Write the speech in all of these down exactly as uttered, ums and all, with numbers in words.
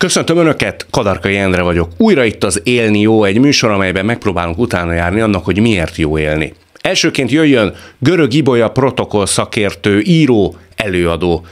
Köszöntöm Önöket, Kadarkai Endre vagyok. Újra itt az Élni jó, egy műsor, amelyben megpróbálunk utána járni annak, hogy miért jó élni. Elsőként jöjjön Görög Ibolya protokoll szakértő, író, előadó.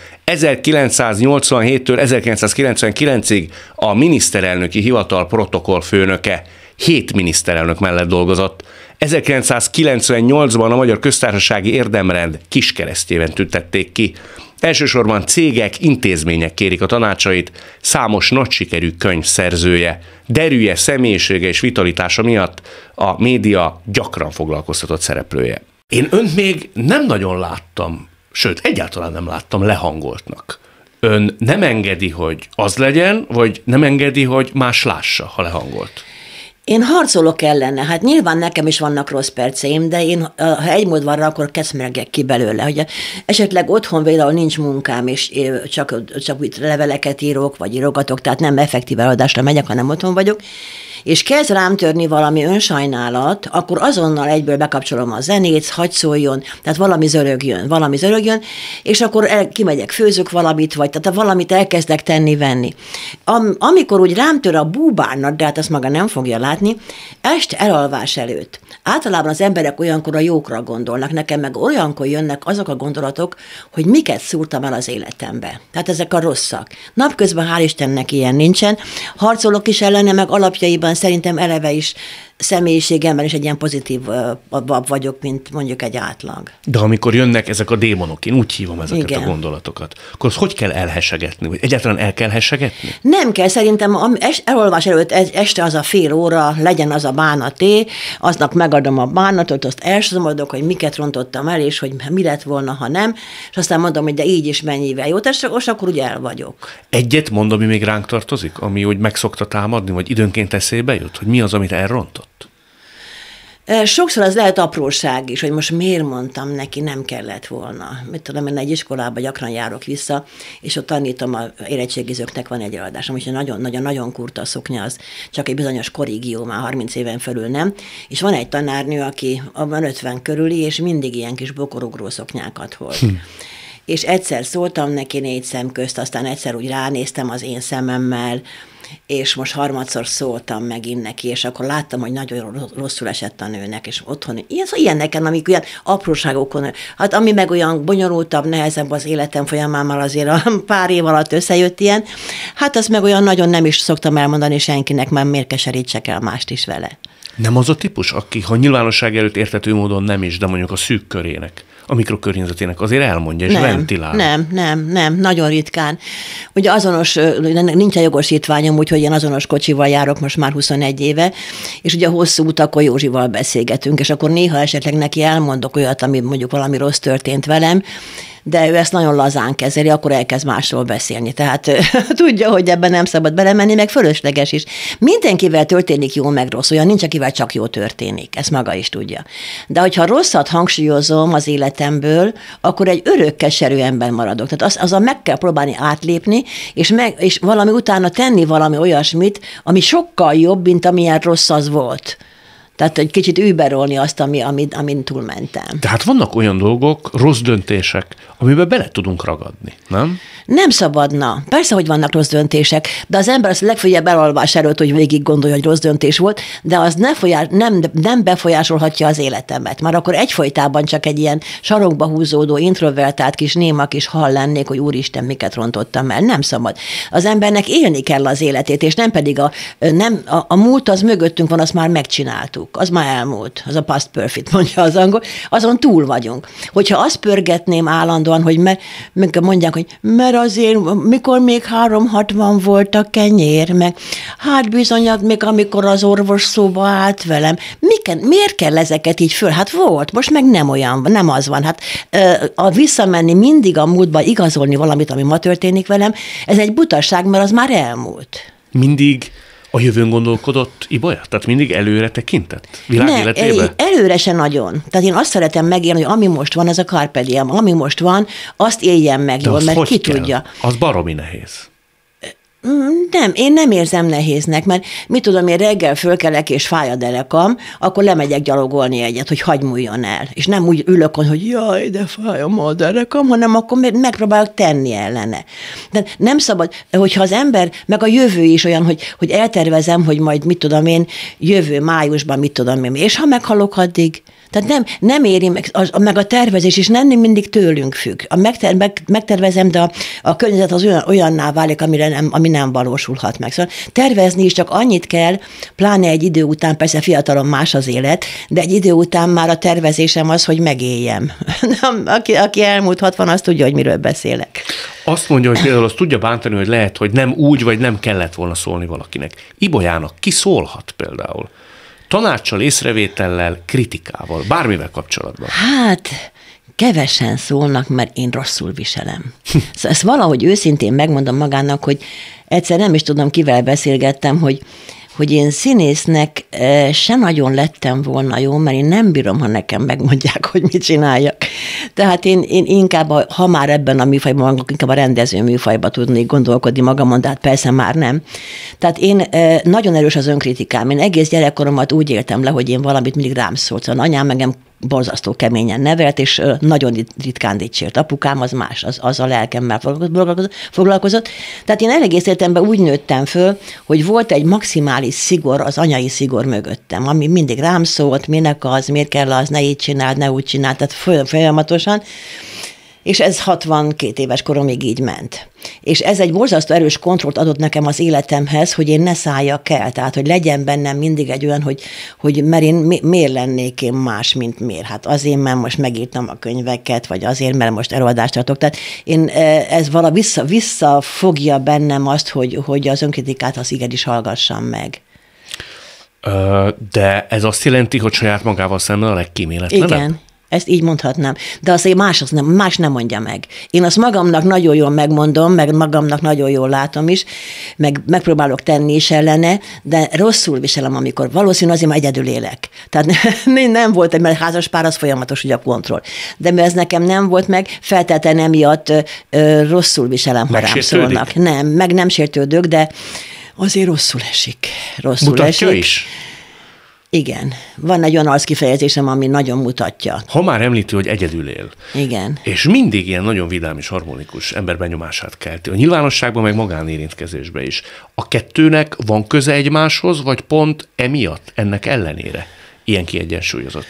ezerkilencszáznyolcvanhéttől ezerkilencszázkilencvenkilencig a miniszterelnöki hivatal protokoll főnöke. Hét miniszterelnök mellett dolgozott. ezerkilencszázkilencvennyolcban a Magyar Köztársasági Érdemrend kiskeresztjében tüntették ki. Elsősorban cégek, intézmények kérik a tanácsait, számos nagy sikerű könyv szerzője. Derűje, személyisége és vitalitása miatt a média gyakran foglalkoztatott szereplője. Én önt még nem nagyon láttam, sőt, egyáltalán nem láttam lehangoltnak. Ön nem engedi, hogy az legyen, vagy nem engedi, hogy más lássa, ha lehangolt? Én harcolok ellene, hát nyilván nekem is vannak rossz perceim, de én, ha egy mód van rá, akkor keszmergek ki belőle, hogy esetleg otthon például nincs munkám, és csak, csak leveleket írok, vagy írogatok, tehát nem effektív eladásra megyek, hanem otthon vagyok, és kezd rám törni valami önsajnálat, akkor azonnal egyből bekapcsolom a zenét, hagy szóljon, tehát valami zörögjön, valami zörögjön, és akkor el, kimegyek, főzök valamit, vagy tehát valamit elkezdek tenni-venni. Am, amikor úgy rám tör a búbárnak, de hát azt maga nem fogja látni, este elalvás előtt. Általában az emberek olyankor a jókra gondolnak, nekem meg olyankor jönnek azok a gondolatok, hogy miket szúrtam el az életembe. Tehát ezek a rosszak. Napközben hál' Istennek ilyen nincsen. Harcolok is ellene, meg alapjaiban szerintem eleve is személyiségemben is egy ilyen pozitívabb vagyok, mint mondjuk egy átlag. De amikor jönnek ezek a démonok, én úgy hívom ezeket Igen. a gondolatokat, akkor azt hogy kell elhessegetni? Vagy egyáltalán el kell hessegetni? Nem kell, szerintem elolvás előtt este az a fél óra, legyen az a bánaté, aznak megadom a bánatot, azt elsomodok, hogy miket rontottam el, és hogy mi lett volna, ha nem, és aztán mondom, hogy de így is mennyivel jó, és akkor úgy el vagyok. Egyet mond, ami még ránk tartozik, ami úgy meg szokta támadni, vagy időnként eszébe jut, hogy mi az, amit elrontott? Sokszor az lehet apróság is, hogy most miért mondtam neki, nem kellett volna. Mit tudom, én egy iskolába gyakran járok vissza, és ott tanítom, a érettségizőknek van egy eladásom, és nagyon-nagyon kurta a szoknya, az csak egy bizonyos korrigió, már harminc éven felül nem. És van egy tanárnő, aki van ötven körüli, és mindig ilyen kis bokorugró szoknyákat hord. Hm. És egyszer szóltam neki négy szem közt, aztán egyszer úgy ránéztem az én szememmel, és most harmadszor szóltam megint neki, és akkor láttam, hogy nagyon rosszul esett a nőnek, és otthon, ilyen, szóval ilyeneken, amik olyan apróságokon, hát ami meg olyan bonyolultabb, nehezebb az életem folyamán, már azért a pár év alatt összejött ilyen, hát azt meg olyan nagyon nem is szoktam elmondani senkinek, már miért keserítsek el mást is vele. Nem az a típus, aki, ha nyilvánosság előtt érthető módon nem is, de mondjuk a szűk körének, a mikrokörnyezetének azért elmondja, és nem, ventilál. Nem, nem, nem, nagyon ritkán. Ugye azonos, nincsen jogosítványom, úgyhogy én azonos kocsival járok most már huszonegy éve, és ugye hosszú utakon Józsival beszélgetünk, és akkor néha esetleg neki elmondok olyat, ami mondjuk valami rossz történt velem, de ő ezt nagyon lazán kezeli, akkor elkezd másról beszélni. Tehát tudja, hogy ebben nem szabad belemenni, meg fölösleges is. Mindenkivel történik jó, meg rossz, olyan nincs, akivel csak jó történik. Ezt maga is tudja. De hogyha rosszat hangsúlyozom az életemből, akkor egy örök keserű ember maradok. Tehát az, azon meg kell próbálni átlépni, és, meg, és valami utána tenni valami olyasmit, ami sokkal jobb, mint amilyen rossz az volt. Tehát egy kicsit überolni azt, ami, amin, amin túlmentem. Tehát vannak olyan dolgok, rossz döntések, amiben bele tudunk ragadni, nem? Nem szabadna. Persze, hogy vannak rossz döntések, de az ember az legfeljebb elalvás előtt, hogy végig gondolja, hogy rossz döntés volt, de az ne folyás, nem, nem befolyásolhatja az életemet. Már akkor egyfolytában csak egy ilyen sarokba húzódó, introvertált kis néma kis hal lennék, hogy úristen, miket rontottam el. Nem szabad. Az embernek élni kell az életét, és nem pedig a, nem, a, a múlt az mögöttünk van, azt már megcsináltuk. Az már elmúlt, az a past perfect, mondja az angol, azon túl vagyunk. Hogyha azt pörgetném állandóan, hogy mert, mondják, hogy mert azért, mikor még három hatvan volt a kenyér, meg hát bizony, még amikor az orvos szóba állt velem, Miken, miért kell ezeket így föl? Hát volt, most meg nem olyan, nem az van. Hát a visszamenni mindig a múltba, igazolni valamit, ami ma történik velem, ez egy butaság, mert az már elmúlt. Mindig a jövőn gondolkodott Ibolya? Tehát mindig előre tekintett? Világ ne, életébe? Előre se nagyon. Tehát én azt szeretem megélni, hogy ami most van, az a carpe diem. Ami most van, azt éljen meg jól, mert ki kell? tudja. Az baromi nehéz. Nem, én nem érzem nehéznek, mert mit tudom, én reggel fölkelek és fáj a derekam, akkor lemegyek gyalogolni egyet, hogy hagy múljon el. És nem úgy ülök, hogy jaj, de fáj a derekam, hanem akkor megpróbálok tenni ellene. De nem szabad, hogyha az ember, meg a jövő is olyan, hogy, hogy eltervezem, hogy majd mit tudom én, jövő májusban mit tudom én, és ha meghalok addig, tehát nem, nem éri meg, a, meg a tervezés is nem mindig tőlünk függ. A megter, meg, megtervezem, de a, a környezet az olyan, olyanná válik, amire nem, ami nem valósulhat meg. Szóval tervezni is csak annyit kell, pláne egy idő után, persze fiatalon más az élet, de egy idő után már a tervezésem az, hogy megéljem. aki, aki elmúlt hatvan, az tudja, hogy miről beszélek. Azt mondja, hogy például azt tudja bántani, hogy lehet, hogy nem úgy, vagy nem kellett volna szólni valakinek. Ibolyának ki szólhat például? Tanáccsal, észrevétellel, kritikával, bármivel kapcsolatban? Hát, kevesen szólnak, mert én rosszul viselem. Szóval ezt valahogy őszintén megmondom magának, hogy egyszer nem is tudom, kivel beszélgettem, hogy, hogy én színésznek se nagyon lettem volna jó, mert én nem bírom, ha nekem megmondják, hogy mit csináljak. Tehát én, én inkább, ha már ebben a műfajban, inkább a rendező műfajban tudnék gondolkodni magamon, de hát persze már nem. Tehát én nagyon erős az önkritikám. Én egész gyerekkoromat úgy éltem le, hogy én valamit mindig rám szólt. Szóval anyám megem borzasztó keményen nevelt, és nagyon ritkán dicsért. Apukám az más, az, az a lelkemmel foglalkozott. Tehát én egész életemben úgy nőttem föl, hogy volt egy maximális szigor, az anyai szigor mögöttem, ami mindig rám szólt, minek az, miért kell az, ne így csináld, ne úgy csináld, tehát folyamatosan. És ez hatvankét éves koromig így ment. És ez egy borzasztó erős kontrollt adott nekem az életemhez, hogy én ne szálljak el, tehát hogy legyen bennem mindig egy olyan, hogy, hogy mert én mi, miért lennék én más, mint miért. Hát azért, mert most megírtam a könyveket, vagy azért, mert most előadást tartok. Tehát én, ez vala vissza, visszafogja bennem azt, hogy, hogy az önkritikát az igenis hallgassam meg. De ez azt jelenti, hogy saját magával szemben a legkíméletlenebb? Igen. Ezt így mondhatnám. De azt más, azt nem, más nem mondja meg. Én azt magamnak nagyon jól megmondom, meg magamnak nagyon jól látom is, meg megpróbálok tenni is ellene, de rosszul viselem, amikor valószínű azért, mert egyedül élek. Tehát nem volt, mert házaspár az folyamatos, ugye a kontroll. De mert ez nekem nem volt meg, feltétlenül emiatt ö, rosszul viselem, ha rám szólnak. Nem, meg nem sértődök, de azért rosszul esik. Rosszul Mutatja esik. is? Igen. Van egy olyan arckifejezésem, ami nagyon mutatja. Ha már említi, hogy egyedül él. Igen. És mindig ilyen nagyon vidám és harmonikus emberbenyomását kelti. A nyilvánosságban, meg magánérintkezésben is. A kettőnek van köze egymáshoz, vagy pont emiatt, ennek ellenére ilyen kiegyensúlyozott?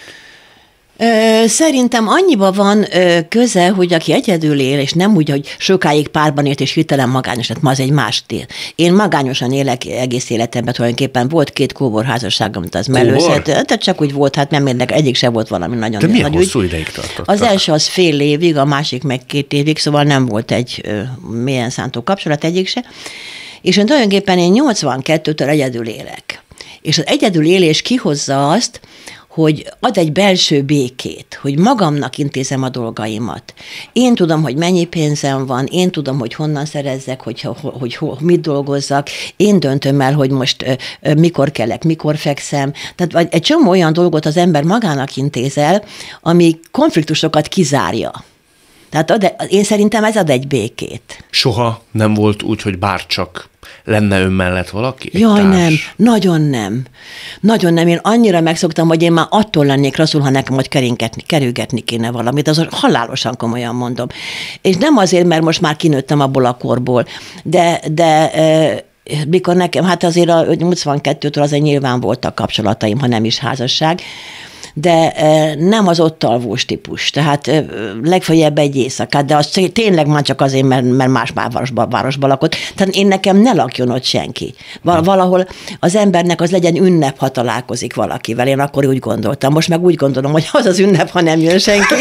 Szerintem annyiba van köze, hogy aki egyedül él, és nem úgy, hogy sokáig párban élt, és hirtelen magányos, tehát ma az egy más tél. Én magányosan élek egész életemben, tulajdonképpen volt két kóborházasságom, amit az mellőszett, tehát csak úgy volt, hát nem érdek, egyik se volt valami nagyon De milyen nagy hosszú ügy. ideig tartott? Az első az fél évig, a másik meg két évig, szóval nem volt egy ö, mélyen szántó kapcsolat egyik se. És én tulajdonképpen én nyolcvankettőtől egyedül élek. És az egyedül élés kihozza azt, hogy ad egy belső békét, hogy magamnak intézem a dolgaimat. Én tudom, hogy mennyi pénzem van, én tudom, hogy honnan szerezzek, hogy, hogy, hogy, hogy mit dolgozzak, én döntöm el, hogy most mikor kelek, mikor fekszem. Tehát egy csomó olyan dolgot az ember magának intézel, ami konfliktusokat kizárja. Tehát ad, én szerintem ez ad egy békét. Soha nem volt úgy, hogy bárcsak lenne ön mellett valaki? Jaj, társ? Nem, nagyon nem. Nagyon nem. Én annyira megszoktam, hogy én már attól lennék rosszul, ha nekem hogy kerülgetni kéne valamit. Az halálosan komolyan mondom. És nem azért, mert most már kinőttem abból a korból, de, de e, mikor nekem, hát azért a nyolcvankettőtől azért nyilván voltak kapcsolataim, ha nem is házasság, de nem az ott alvós típus, tehát legfeljebb egy éjszakát, de az tényleg már csak azért, mert, mert más városban, városban lakott. Tehát én nekem ne lakjon ott senki. Valahol az embernek az legyen ünnep, ha találkozik valakivel. Én akkor úgy gondoltam. Most meg úgy gondolom, hogy az az ünnep, ha nem jön senki.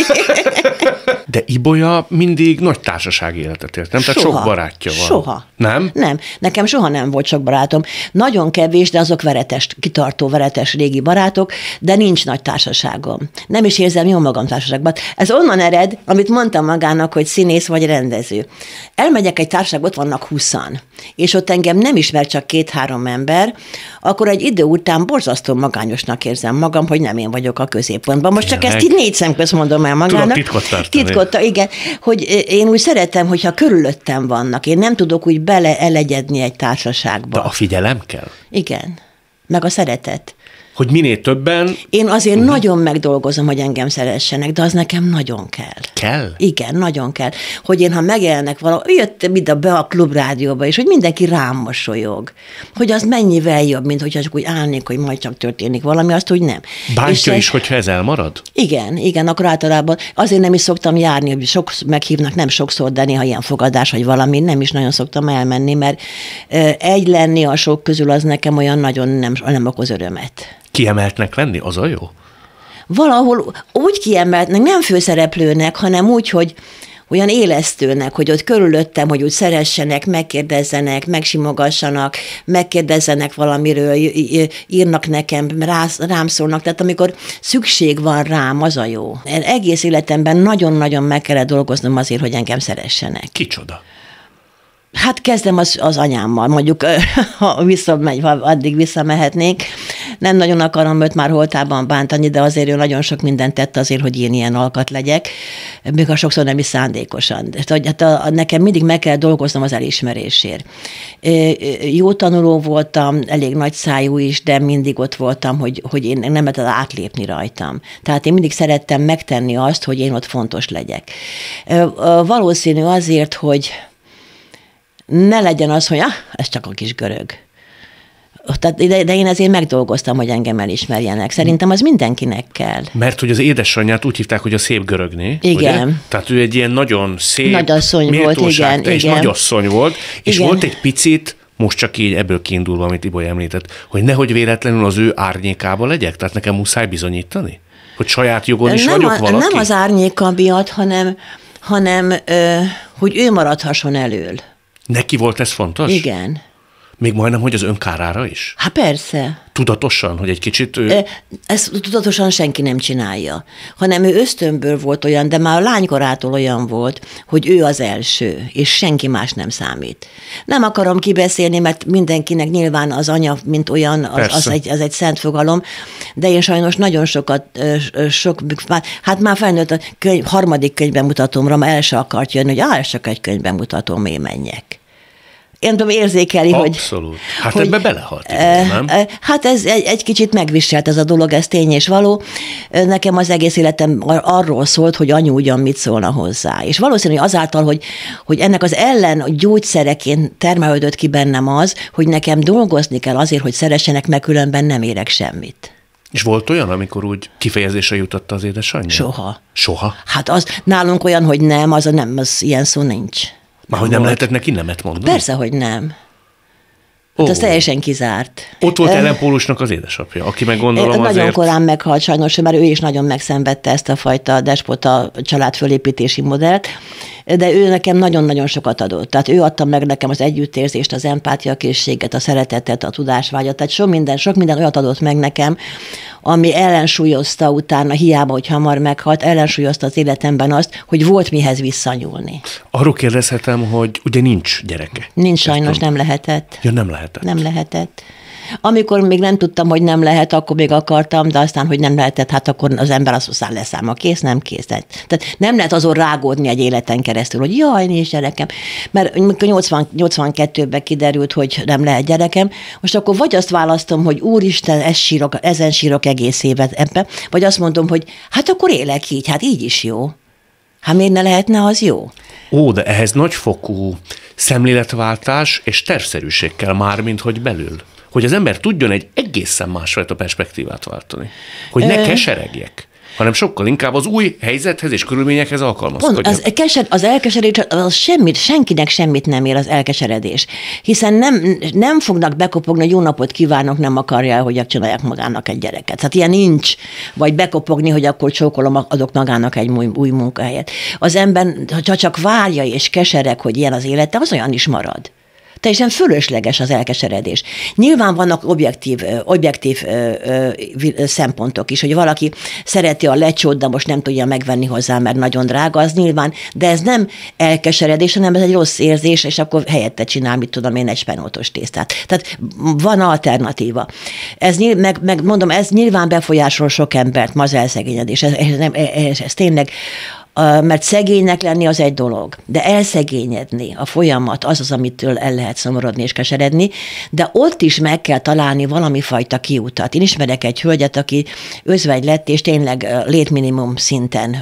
De Ibolya mindig nagy társasági életet élt, nem? Tehát soha, sok barátja van. Soha. Nem? Nem. Nekem soha nem volt sok barátom. Nagyon kevés, de azok veretes, kitartó, veretes régi barátok, de nincs nagy társaságom. Nem is érzem jól magam társaságban. Ez onnan ered, amit mondtam magának, hogy színész vagy rendező. Elmegyek egy társaságba, ott vannak húszan, és ott engem nem ismer csak két-három ember, akkor egy idő után borzasztó magányosnak érzem magam, hogy nem én vagyok a középpontban. Most csak ezt így négy szem közt mondom el magának. Tudom titkot tartani. Titkot megnyitotta, igen, hogy én úgy szeretem, hogyha körülöttem vannak. Én nem tudok úgy beleelegyedni egy társaságba. De a figyelem kell? Igen, meg a szeretet. Hogy minél többen... Én azért uh-huh. nagyon megdolgozom, hogy engem szeressenek, de az nekem nagyon kell. Kell? Igen, nagyon kell. Hogy én, ha megjelennek valahol, jöttem ide be a klubrádióba, és hogy mindenki rám mosolyog. Hogy az mennyivel jobb, mint hogyha csak úgy állnék, hogy majd csak történik valami, azt úgy nem. Bántja is, hogyha ez elmarad? Igen, igen, akkor általában azért nem is szoktam járni, hogy sok meghívnak, nem sokszor, de néha ilyen fogadás, vagy valami, nem is nagyon szoktam elmenni, mert egy lenni a sok közül az nekem olyan nagyon nem, nem okoz örömet. Kiemeltnek lenni, az a jó? Valahol úgy kiemeltnek, nem főszereplőnek, hanem úgy, hogy olyan élesztőnek, hogy ott körülöttem, hogy úgy szeressenek, megkérdezzenek, megsimogassanak, megkérdezzenek valamiről, írnak nekem, rám szólnak. Tehát amikor szükség van rám, az a jó. Egész életemben nagyon-nagyon meg kellett dolgoznom azért, hogy engem szeressenek. Kicsoda? Hát kezdem az, az anyámmal, mondjuk, ha visszamegy, ha addig visszamehetnék. Nem nagyon akarom őt már holtában bántani, de azért ő nagyon sok mindent tett azért, hogy én ilyen alkat legyek, még ha sokszor nem is szándékosan. Hát a, a, nekem mindig meg kell dolgoznom az elismerésért. Jó tanuló voltam, elég nagy szájú is, de mindig ott voltam, hogy, hogy én nem lehet átlépni rajtam. Tehát én mindig szerettem megtenni azt, hogy én ott fontos legyek. Valószínű azért, hogy ne legyen az, hogy ah, ez csak a kis görög. Tehát, de, de én ezért megdolgoztam, hogy engem elismerjenek. Szerintem az mindenkinek kell. Mert hogy az édesanyját úgy hívták, hogy a szép görögné. Igen. Ugye? Tehát ő egy ilyen nagyon szép, nagyasszony volt, igen. és igen. nagyasszony volt, és igen. volt egy picit, most csak így ebből kiindulva, amit Iboly említett, hogy nehogy véletlenül az ő árnyékába legyek, tehát nekem muszáj bizonyítani? Hogy saját jogon is nem vagyok a, valaki? Nem az árnyéka miatt, hanem, hanem ö, hogy ő maradhasson elől. Neki volt ez fontos? Igen. Még majdnem, hogy az önkárára is? Hát persze. Tudatosan, hogy egy kicsit ő... Ezt tudatosan senki nem csinálja, hanem ő ösztönből volt olyan, de már a lánykorától olyan volt, hogy ő az első, és senki más nem számít. Nem akarom kibeszélni, mert mindenkinek nyilván az anya, mint olyan, az, az, egy, az egy szent fogalom, de én sajnos nagyon sokat, sok, hát már felnőtt a könyv, harmadik könyvbemutatómra, már el se akart jönni, hogy áll, csak egy könyvbemutatóm, én menjek. Én tudom érzékeli, Abszolút. hogy... Abszolút. Hát hogy, ebbe belehalt, nem? Hát ez egy, egy kicsit megviselt ez a dolog, ez tény és való. Nekem az egész életem arról szólt, hogy anyu ugyan mit szólna hozzá. És valószínű, hogy azáltal, hogy, hogy ennek az ellen gyógyszereként termelődött ki bennem az, hogy nekem dolgozni kell azért, hogy szeressenek, meg különben nem érek semmit. És volt olyan, amikor úgy kifejezésre jutotta az édesanyja? Soha. Soha? Hát az nálunk olyan, hogy nem, az a nem, az ilyen szó nincs. Már hogy nem lehetett neki nemet mondani? Persze, hogy nem. Hát oh. az teljesen kizárt. Ott volt ellenpólusnak az édesapja, aki meg gondolom nagyon azért... Nagyon korán meghalt sajnos, mert ő is nagyon megszenvedte ezt a fajta despota családfölépítési modellt, de ő nekem nagyon-nagyon sokat adott. Tehát ő adta meg nekem az együttérzést, az empátiakészséget, a szeretetet, a tudásvágyat, tehát sok minden, sok minden olyat adott meg nekem, ami ellensúlyozta utána, hiába, hogy hamar meghalt, ellensúlyozta az életemben azt, hogy volt mihez visszanyúlni. Arról kérdezhetem, hogy ugye nincs gyereke. Nincs sajnos, nem lehetett. Ja, nem lehetett. Nem lehetett. Amikor még nem tudtam, hogy nem lehet, akkor még akartam, de aztán, hogy nem lehetett, hát akkor az ember azt mondja, leszámol, kész, nem kész. Tehát nem lehet azon rágódni egy életen keresztül, hogy jaj, nincs gyerekem. Mert nyolcvan, nyolcvankettőben kiderült, hogy nem lehet gyerekem, most akkor vagy azt választom, hogy úristen, ez sírok, ezen sírok egész évet ebben, vagy azt mondom, hogy hát akkor élek így, hát így is jó. Hát miért ne lehetne az jó? Ó, de ehhez nagyfokú szemléletváltás és tervszerűség kell már, mint hogy belül. Hogy az ember tudjon egy egészen másfajta perspektívát váltani. Hogy ne keseregjek, hanem sokkal inkább az új helyzethez és körülményekhez alkalmazkodjak. Pont, az, keser, az elkeseredés, az semmit, senkinek semmit nem ér az elkeseredés. Hiszen nem, nem fognak bekopogni, hogy jó napot kívánok, nem akarja, hogy csinálják magának egy gyereket. Tehát ilyen nincs, vagy bekopogni, hogy akkor csókolom, adok magának egy új, új munkahelyet. Az ember, ha csak várja és kesereg, hogy ilyen az élete, az olyan is marad. Teljesen fölösleges az elkeseredés. Nyilván vannak objektív, objektív ö, ö, szempontok is, hogy valaki szereti a lecsót, de most nem tudja megvenni hozzá, mert nagyon drága, az nyilván, de ez nem elkeseredés, hanem ez egy rossz érzés, és akkor helyette csinál, mit tudom én, egy spenótos tésztát. Tehát van alternatíva. Ez, meg, meg mondom, ez nyilván befolyásol sok embert, ma az elszegényedés. Ez, ez, ez, ez tényleg mert szegénynek lenni az egy dolog, de elszegényedni, a folyamat az az, amitől el lehet szomorodni és keseredni, de ott is meg kell találni valami fajta kiutat. Én ismerek egy hölgyet, aki özvegy lett, és tényleg létminimum szinten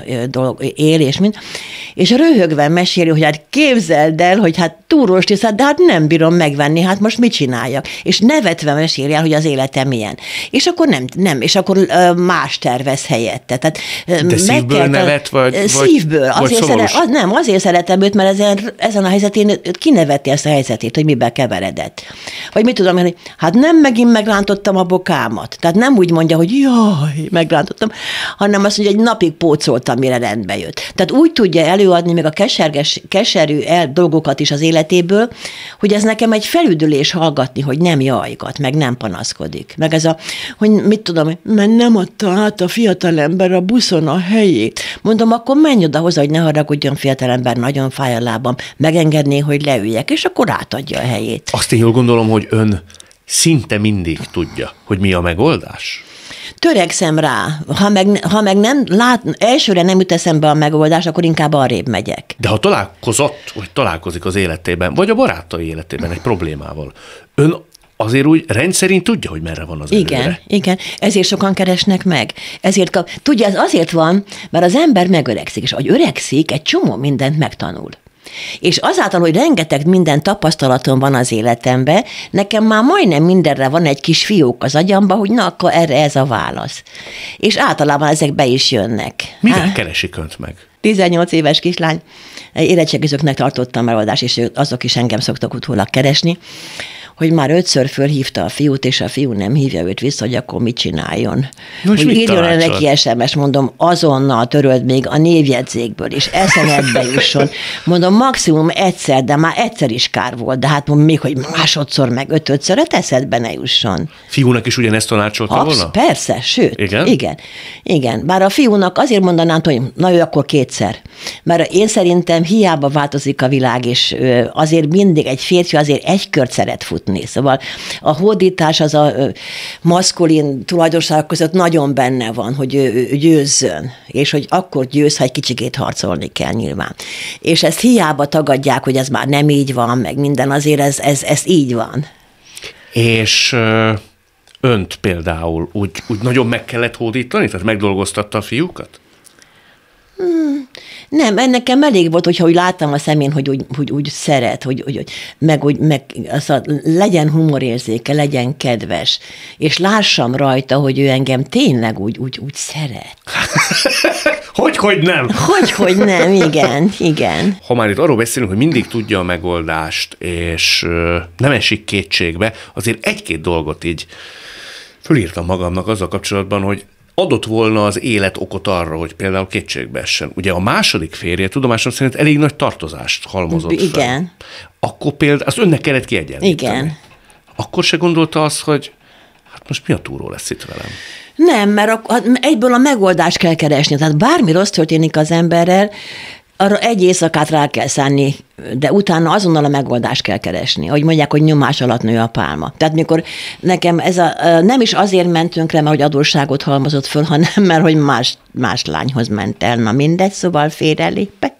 él, és mind, és röhögve meséli, hogy hát képzeld el, hogy hát túróstiszt, de hát nem bírom megvenni, hát most mit csináljak? És nevetve meséli el, hogy az életem milyen. És akkor nem, nem és akkor más tervez helyette. Tehát de szívből nevet, vagy Szívből. Vagy azért szere, az, nem, azért szeretem őt, mert ezen, ezen a helyzetén kineveti ezt a helyzetét, hogy miben keveredett. Vagy mit tudom, hogy hát nem megint megrántottam a bokámat. Tehát nem úgy mondja, hogy jaj, megrántottam, hanem azt mondja, hogy egy napig pócoltam, mire rendbe jött. Tehát úgy tudja előadni még a keserges, keserű el dolgokat is az életéből, hogy ez nekem egy felüdülés hallgatni, hogy nem jajgat, meg nem panaszkodik. Meg ez a, hogy mit tudom, mert nem adta át a fiatalember a buszon a helyét. Mondom, akkor menj oda hozzá, hogy ne haragudjon, fiatalember, nagyon fáj a lábam, megengedné, hogy leüljek, és akkor átadja a helyét. Azt én jól gondolom, hogy ön szinte mindig tudja, hogy mi a megoldás. Törekszem rá. Ha meg, ha meg nem lát, elsőre nem jut eszembe a megoldás, akkor inkább arrébb megyek. De ha találkozott, vagy találkozik az életében, vagy a barátai életében egy problémával, ön azért úgy rendszerint tudja, hogy merre van az előre. Igen, igen. Ezért sokan keresnek meg. Ezért kap... Tudja, ez azért van, mert az ember megöregszik, és ahogy öregszik, egy csomó mindent megtanul. És azáltal, hogy rengeteg minden tapasztalatom van az életemben, nekem már majdnem mindenre van egy kis fiók az agyamba, hogy na, akkor erre ez a válasz. És általában ezek be is jönnek. Mivel Há? keresik önt meg? tizennyolc éves kislány, érettségizőknek tartottam megoldást, és azok is engem szoktak utólag keresni, hogy már ötször fölhívta a fiút, és a fiú nem hívja őt vissza, hogy akkor mit csináljon. Most hogy mit írjon tanácsol? neki es em es, mondom, azonnal töröld még a névjegyzékből, és eszemedbe jusson. Mondom, maximum egyszer, de már egyszer is kár volt, de hát mondom, még, hogy másodszor, meg ötödször, eszedbe ne jusson. Fiúnak is ugyanezt tanácsolta volna? Persze, sőt. Igen? Igen. Igen. Bár a fiúnak azért mondanám, hogy na ő akkor kétszer. Mert én szerintem hiába változik a világ, és azért mindig egy férfi azért egy kört szeret futni. Szóval a hódítás az a maszkulin tulajdonságok között nagyon benne van, hogy ő győzzön, és hogy akkor győz, ha egy kicsikét harcolni kell nyilván. És ezt hiába tagadják, hogy ez már nem így van, meg minden, azért ez, ez, ez így van. És önt például úgy, úgy nagyon meg kellett hódítani? Tehát megdolgoztatta a fiúkat? Hmm. Nem, ennek nekem elég volt, hogyha úgy láttam a szemén, hogy úgy, hogy úgy szeret, hogy, hogy, hogy meg, hogy meg az a, legyen humorérzéke, legyen kedves, és lássam rajta, hogy ő engem tényleg úgy, úgy, úgy szeret. Hogy, hogy nem? Hogy, hogy nem, igen, igen. Ha már itt arról beszélünk, hogy mindig tudja a megoldást, és nem esik kétségbe, azért egy-két dolgot így fölírtam magamnak azzal kapcsolatban, hogy adott volna az élet okot arra, hogy például kétségbe essen. Ugye a második férje tudomásom szerint elég nagy tartozást halmozott fel. Igen. Akkor például, azt önnek kellett kiegyenlíteni. Igen. Akkor se gondolta azt, hogy hát most mi a túró lesz itt velem? Nem, mert a, egyből a megoldást kell keresni. Tehát bármi rossz történik az emberrel, arra egy éjszakát rá kell szánni, de utána azonnal a megoldást kell keresni. Ahogy mondják, hogy nyomás alatt nő a pálma. Tehát mikor nekem ez a, nem is azért mentünk le, mert hogy adósságot halmozott föl, hanem mert hogy más, más lányhoz ment el. Na mindegy, szóval félrelépett.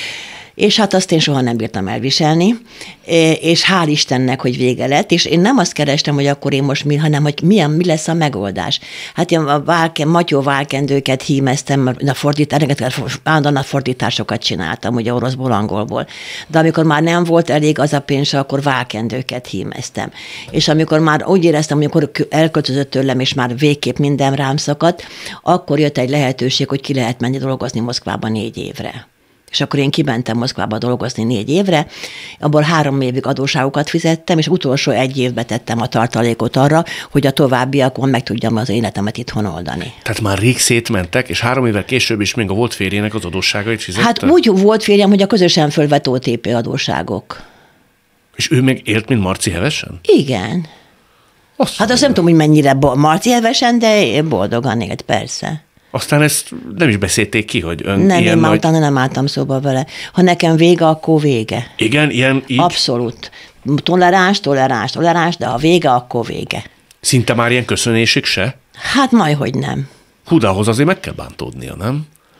És hát azt én soha nem bírtam elviselni, és hál' Istennek, hogy vége lett, és én nem azt kerestem, hogy akkor én most mi, hanem hogy milyen, mi lesz a megoldás. Hát én a válken, Matyó válkendőket hímeztem, a fordítás, állandóan a fordításokat csináltam, ugye oroszból, angolból. De amikor már nem volt elég az a pénz, akkor válkendőket hímeztem. És amikor már úgy éreztem, amikor elköltözött tőlem, és már végképp minden rám szakadt, akkor jött egy lehetőség, hogy ki lehet menni dolgozni Moszkvába négy évre. És akkor én kimentem Moszkvába dolgozni négy évre, abból három évig adósságokat fizettem, és utolsó egy évbe tettem a tartalékot arra, hogy a továbbiakon meg tudjam az életemet itthon oldani. Tehát már rég szétmentek, és három évvel később is még a volt férjének az adósságait fizette? Hát úgy volt férjem, hogy a közösen fölvett o té pé adósságok. És ő még élt, mint Marci Hevesen? Igen. Azt hát azt nem tudom, hogy mennyire Marci Hevesen, de boldogan élt, persze. Aztán ezt nem is beszélték ki, hogy ön nem, ilyen én már nagy... utána nem álltam szóba vele. Ha nekem vége, akkor vége. Igen, ilyen így? Abszolút. Toleráns, toleráns, toleráns, de ha vége, akkor vége. Szinte már ilyen köszönésig se? Hát majdhogy nem. Hú, de ahhoz azért meg kell bántódnia, nem?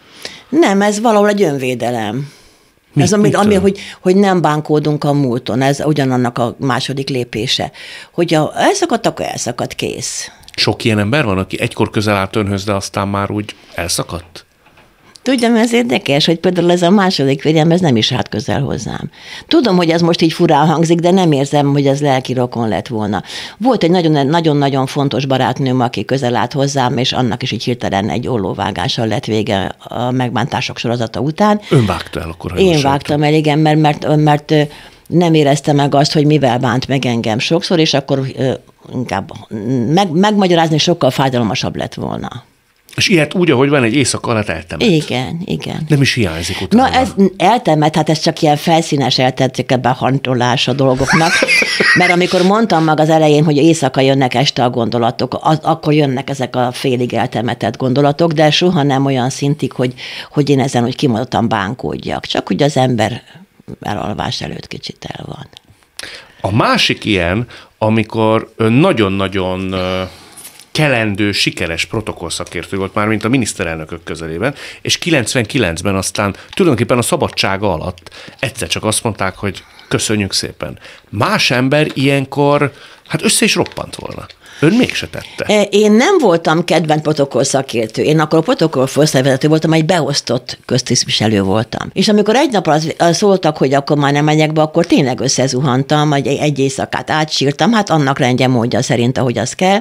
Nem, ez valahol egy önvédelem. Mi, ez ami, ami hogy, hogy nem bánkódunk a múlton, ez ugyanannak a második lépése. Hogyha elszakadt, akkor elszakadt, kész. Sok ilyen ember van, aki egykor közel állt önhöz, de aztán már úgy elszakadt? Tudjam, ez érdekes, hogy például ez a második férjem, ez nem is állt közel hozzám. Tudom, hogy ez most így furán hangzik, de nem érzem, hogy ez lelki rokon lett volna. Volt egy nagyon-nagyon fontos barátnőm, aki közel állt hozzám, és annak is így hirtelen egy ollóvágással lett vége a megbántások sorozata után. Ön vágta el akkor? Én vágtam el, igen, mert, mert, mert nem érezte meg azt, hogy mivel bánt meg engem sokszor, és akkor inkább meg, megmagyarázni sokkal fájdalmasabb lett volna. És ilyet úgy, ahogy van, egy éjszaka alatt eltemet. Igen, igen. Nem is hiányzik utána. Na, ez eltemet, hát ez csak ilyen felszínes eltették ebbe a hantolás a dolgoknak, mert amikor mondtam meg az elején, hogy éjszaka jönnek este a gondolatok, az, akkor jönnek ezek a félig eltemetett gondolatok, de soha nem olyan szintig, hogy, hogy én ezen úgy kimondottan bánkódjak. Csak úgy az ember elalvás előtt kicsit el van. A másik ilyen, amikor nagyon-nagyon kelendő, sikeres protokollszakértő volt már, mint a miniszterelnökök közelében, és kilencvenkilencben aztán tulajdonképpen a szabadsága alatt egyszer csak azt mondták, hogy köszönjük szépen. Más ember ilyenkor, hát össze is roppant volna. Ön mégse tette. Én nem voltam kedvenc protokollszakértő. Én akkor a protokoll főosztályvezető voltam, egy beosztott köztisztviselő voltam. És amikor egy napra az, az szóltak, hogy akkor már nem megyek be, akkor tényleg összezuhantam, egy, egy éjszakát átsírtam, hát annak rendje módja szerint, ahogy az kell.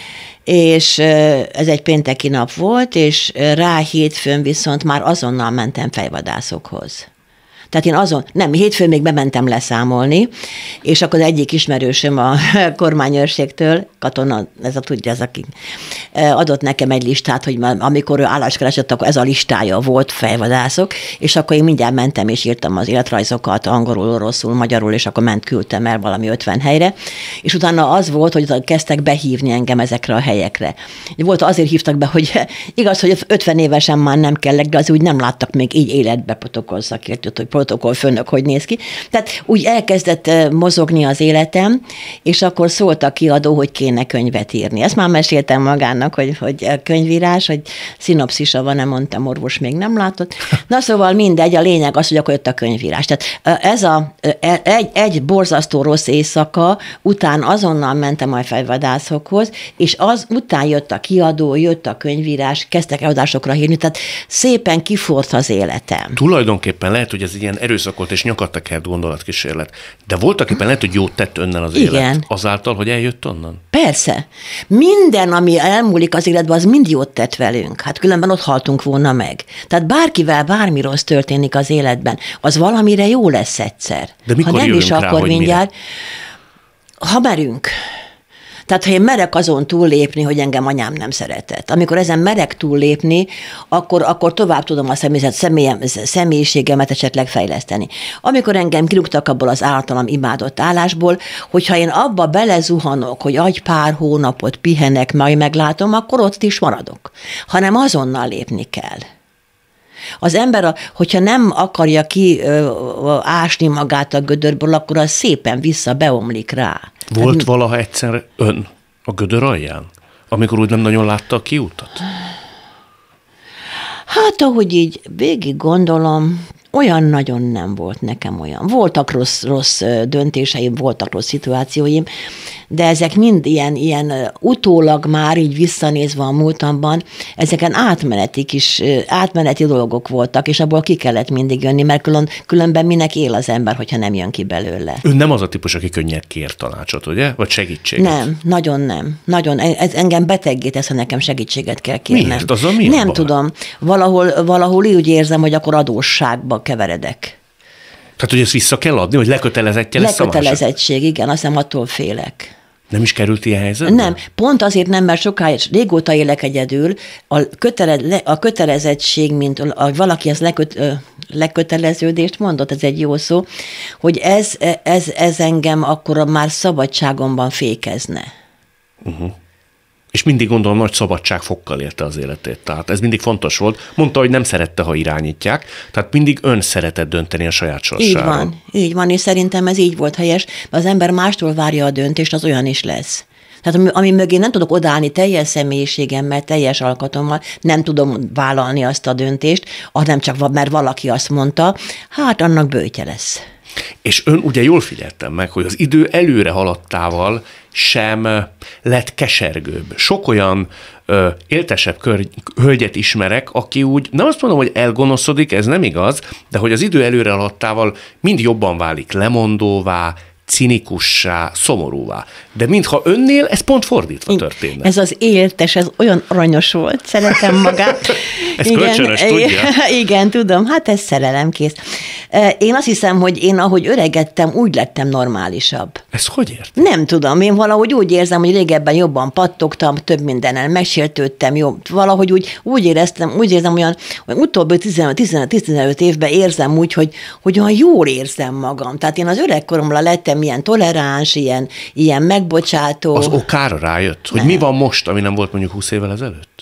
És ez egy pénteki nap volt, és rá hétfőn viszont már azonnal mentem fejvadászokhoz. Tehát én azon, nem, hétfőn még bementem leszámolni, és akkor az egyik ismerősöm a kormányőrségtől, katona, ez a tudja, ez aki, adott nekem egy listát, hogy amikor ő állást keresett, akkor ez a listája volt, fejvadászok, és akkor én mindjárt mentem, és írtam az életrajzokat angolul, oroszul, magyarul, és akkor ment, küldtem el valami ötven helyre, és utána az volt, hogy kezdtek behívni engem ezekre a helyekre. Volt, azért hívtak be, hogy igaz, hogy ötven évesen már nem kellek, de az úgy nem láttak még így életbe protokollszakértőt, hogy protokollfőnök hogy néz ki. Tehát úgy elkezdett mozogni az életem, és akkor szólt a kiadó, hogy kéne könyvet írni. Ezt már meséltem magának, hogy, hogy könyvírás, hogy szinopszisa van, nem mondtam, orvos még nem látott. Na szóval mindegy, a lényeg az, hogy akkor jött a könyvírás. Tehát ez a, egy, egy borzasztó rossz éjszaka után azonnal mentem a fejvadászokhoz, és az után jött a kiadó, jött a könyvírás, kezdtek eladásokra hírni, tehát szépen kiforrt az életem. Tulajdonképpen lehet, hogy ez egy ilyen erőszakolt és nyakattekert gondolatkísérlet, de voltak éppen lehet, hogy jót tett önnel az Igen. élet, azáltal, hogy eljött onnan? Persze. Minden, ami elmúlik az életben, az mind jót tett velünk. Hát különben ott haltunk volna meg. Tehát bárkivel bármi rossz történik az életben, az valamire jó lesz egyszer. De mikor ha nem is, rá, akkor mindjárt. Mire? Ha merünk. Tehát, ha én merek azon túllépni, hogy engem anyám nem szeretett. Amikor ezen merek túllépni, akkor, akkor tovább tudom a személyzet, személyem, személyiségemet esetleg fejleszteni. Amikor engem kirúgtak abból az általam imádott állásból, hogyha én abba belezuhanok, hogy egy pár hónapot pihenek, majd meglátom, akkor ott is maradok. Hanem azonnal lépni kell. Az ember, hogyha nem akarja ki ö, ásni magát a gödörből, akkor az szépen vissza beomlik rá. Volt hát, valaha egyszer ön a gödör alján, amikor úgy nem nagyon látta a kiutat? Hát, ahogy így végig gondolom, olyan nagyon nem volt nekem olyan. Voltak rossz, rossz döntéseim, voltak rossz szituációim, de ezek mind ilyen, ilyen utólag már így visszanézve a múltamban, ezeken átmeneti kis, átmeneti dolgok voltak, és abból ki kellett mindig jönni, mert külön, különben minek él az ember, hogyha nem jön ki belőle. Ön nem az a típus, aki könnyen kér tanácsot, ugye? Vagy segítséget? Nem, nagyon nem. Nagyon. Ez engem beteggé tesz, ha nekem segítséget kell kérnem. Miért? Az a mi Nem tudom. Valahol, valahol úgy érzem, hogy akkor adósságba keveredek. Tehát, hogy ezt vissza kell adni, hogy lekötelezettje lesz a másik? Lekötelezettség, igen, azt hiszem attól félek. Nem is került ilyen helyzetbe? Nem, pont azért nem, mert sokáig, régóta élek egyedül, a, kötele, a kötelezettség, mint a, valaki az leköt, leköteleződést mondott, ez egy jó szó, hogy ez, ez, ez engem akkor már szabadságomban fékezne. Uh-huh. És mindig gondolom, nagy szabadságfokkal élte az életét. Tehát ez mindig fontos volt. Mondta, hogy nem szerette, ha irányítják, tehát mindig ön szeretett dönteni a saját sorsáról. Így van, így van, és szerintem ez így volt helyes, mert az ember mástól várja a döntést, az olyan is lesz. Tehát ami, ami mögé nem tudok odállni teljes személyiségemmel, teljes alkatommal, nem tudom vállalni azt a döntést, hanem csak mert valaki azt mondta, hát annak böjtje lesz. És ön ugye jól figyeltem meg, hogy az idő előre haladtával sem lett kesergőbb. Sok olyan ö, éltesebb kör, hölgyet ismerek, aki úgy, nem azt mondom, hogy elgonoszodik, ez nem igaz, de hogy az idő előre haladtával mind jobban válik lemondóvá, cinikussá, szomorúvá. De mintha önnél ez pont fordítva történne. Ez az éltes, ez olyan aranyos volt, szeretem magát. Ez igen, kölcsönös, tudja? Igen, tudom, hát ez szerelemkész. Én azt hiszem, hogy én ahogy öregettem, úgy lettem normálisabb. Ez hogy ért? Nem tudom, én valahogy úgy érzem, hogy régebben jobban pattogtam, több mindennel megsértődtem, jobb. Valahogy úgy, úgy éreztem, úgy érzem, olyan, hogy utóbbi tizenöt évben érzem úgy, hogy, hogy olyan jól érzem magam. Tehát én az öregkoromra lettem ilyen toleráns, ilyen, ilyen megbocsátó. Az okára rájött, hogy nem. Mi van most, ami nem volt mondjuk húsz évvel ezelőtt?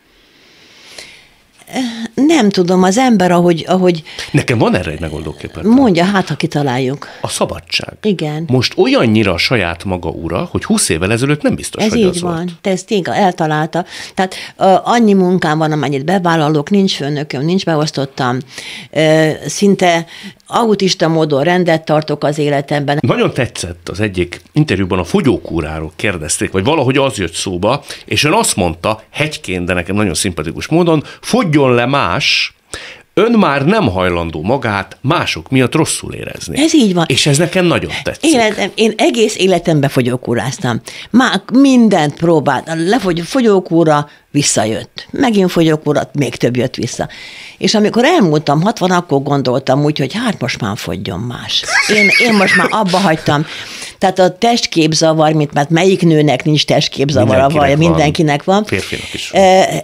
Nem tudom, az ember, ahogy... ahogy Nekem van erre egy megoldóképpen. Mondja, hát ha kitaláljuk. A szabadság. Igen. Most olyannyira a saját maga ura, hogy húsz évvel ezelőtt nem biztos, ez hogy így az van. volt. Te ezt tényleg eltalálta. Tehát uh, annyi munkám van, amennyit bevállalok, nincs főnököm, nincs beosztottam. Uh, szinte autista módon rendet tartok az életemben. Nagyon tetszett az egyik interjúban a fogyókúráról kérdezték, vagy valahogy az jött szóba, és ön azt mondta, hegyként, de nekem nagyon szimpatikus módon, fogjon le más, ön már nem hajlandó magát mások miatt rosszul érezni. Ez így van. És ez nekem nagyon tetszik. Életem, én egész életemben fogyókúráztam. Már mindent próbáltam. Lefogy, fogyókúra, visszajött. Megint fogyókúra, még több jött vissza. És amikor elmúltam hatvan, akkor gondoltam úgy, hogy hát most már fogyjon más. Én, én most már abba hagytam. Tehát a testképzavar, mint mert melyik nőnek nincs testképzavara, mindenkinek vagy van. Mindenkinek van. Férfinak is. E,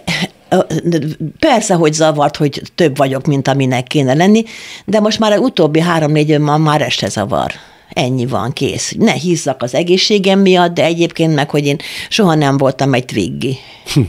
Persze, hogy zavart, hogy több vagyok, mint aminek kéne lenni, de most már az utóbbi három-négy évben már este zavar. Ennyi van, kész. Ne hízzak az egészségem miatt, de egyébként meg, hogy én soha nem voltam egy twiggy.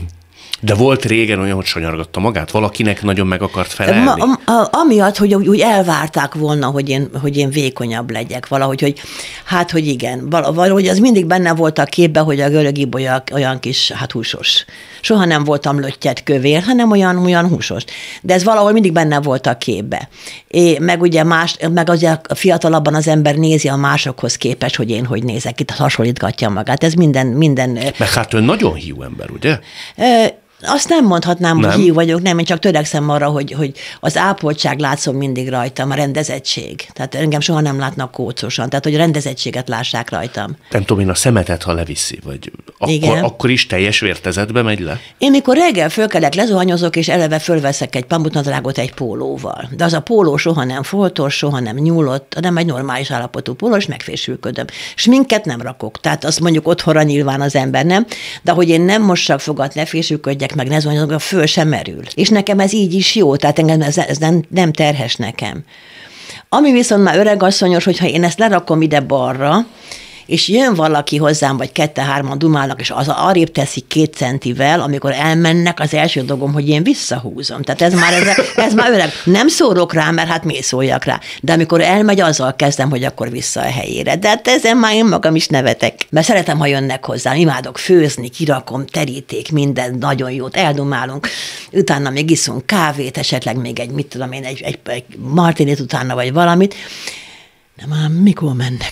De volt régen olyan, hogy sanyargatta magát? Valakinek nagyon meg akart felelni? Ma, a, amiatt, hogy úgy elvárták volna, hogy én, hogy én vékonyabb legyek. Valahogy, hogy hát, hogy igen. Valahogy az mindig benne volt a képben, hogy a Görög Ibolya olyan kis, hát húsos. Soha nem voltam löttyet kövér, hanem olyan, olyan húsos. De ez valahol mindig benne volt a képbe. É, meg ugye más, meg az a fiatalabban az ember nézi a másokhoz képest, hogy én hogy nézek, itt hasonlítgatja magát. Ez minden... minden meg hát ön nagyon hiú ember, ugye? E, Azt nem mondhatnám, nem. hogy hiú vagyok, nem, én csak törekszem arra, hogy, hogy az ápoltság látszom mindig rajtam, a rendezettség. Tehát engem soha nem látnak kócosan, tehát hogy a rendezettséget lássák rajtam. Nem tudom, én a szemetet, ha leviszi, vagy akkor, akkor is teljes vértezetbe megy le? Én mikor reggel fölkelek, lezuhanyozok, és eleve fölveszek egy pamutnadrágot egy pólóval. De az a póló soha nem foltos, soha nem nyúlott, hanem egy normális állapotú póló, és megfésülködöm. Sminket nem rakok, tehát azt mondjuk otthonra nyilván az ember nem, de hogy én nem mossak fogat, ne fésülködjek, meg ne zuhanyozok, föl sem merül. És nekem ez így is jó, tehát engem ez, ez nem, nem terhes nekem. Ami viszont már öregasszonyos, hogyha én ezt lerakom ide balra, és jön valaki hozzám, vagy kette-hárman dumálnak, és az arrébb teszik két centivel, amikor elmennek, az első dolgom, hogy én visszahúzom. Tehát ez már, ez, ez már öreg. Nem szórok rá, mert hát miért szóljak rá. De amikor elmegy, azzal kezdem, hogy akkor vissza a helyére. De hát ezen már én magam is nevetek. Mert szeretem, ha jönnek hozzám, imádok főzni, kirakom, teríték, minden nagyon jót, eldumálunk. Utána még iszunk kávét, esetleg még egy, mit tudom én, egy, egy, egy martinit utána, vagy valamit. De már mikor mennek?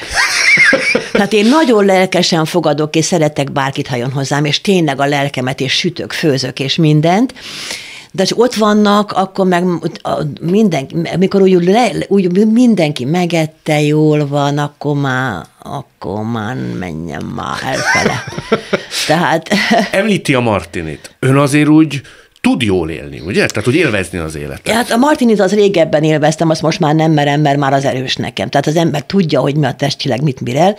Tehát én nagyon lelkesen fogadok, és szeretek bárkit, ha jön hozzám, és tényleg a lelkemet, és sütök, főzök, és mindent. De csak ott vannak, akkor meg mindenki, amikor úgy, le, úgy mindenki megette, jól van, akkor már, akkor már menjen már elfele. Tehát... Említi a Martinit. Ön azért úgy tud jól élni, ugye? Tehát, hogy élvezni az életet. Hát a Martinit az régebben élveztem, azt most már nem merem, mert már az erős nekem. Tehát az ember tudja, hogy mi a testileg mit mirel.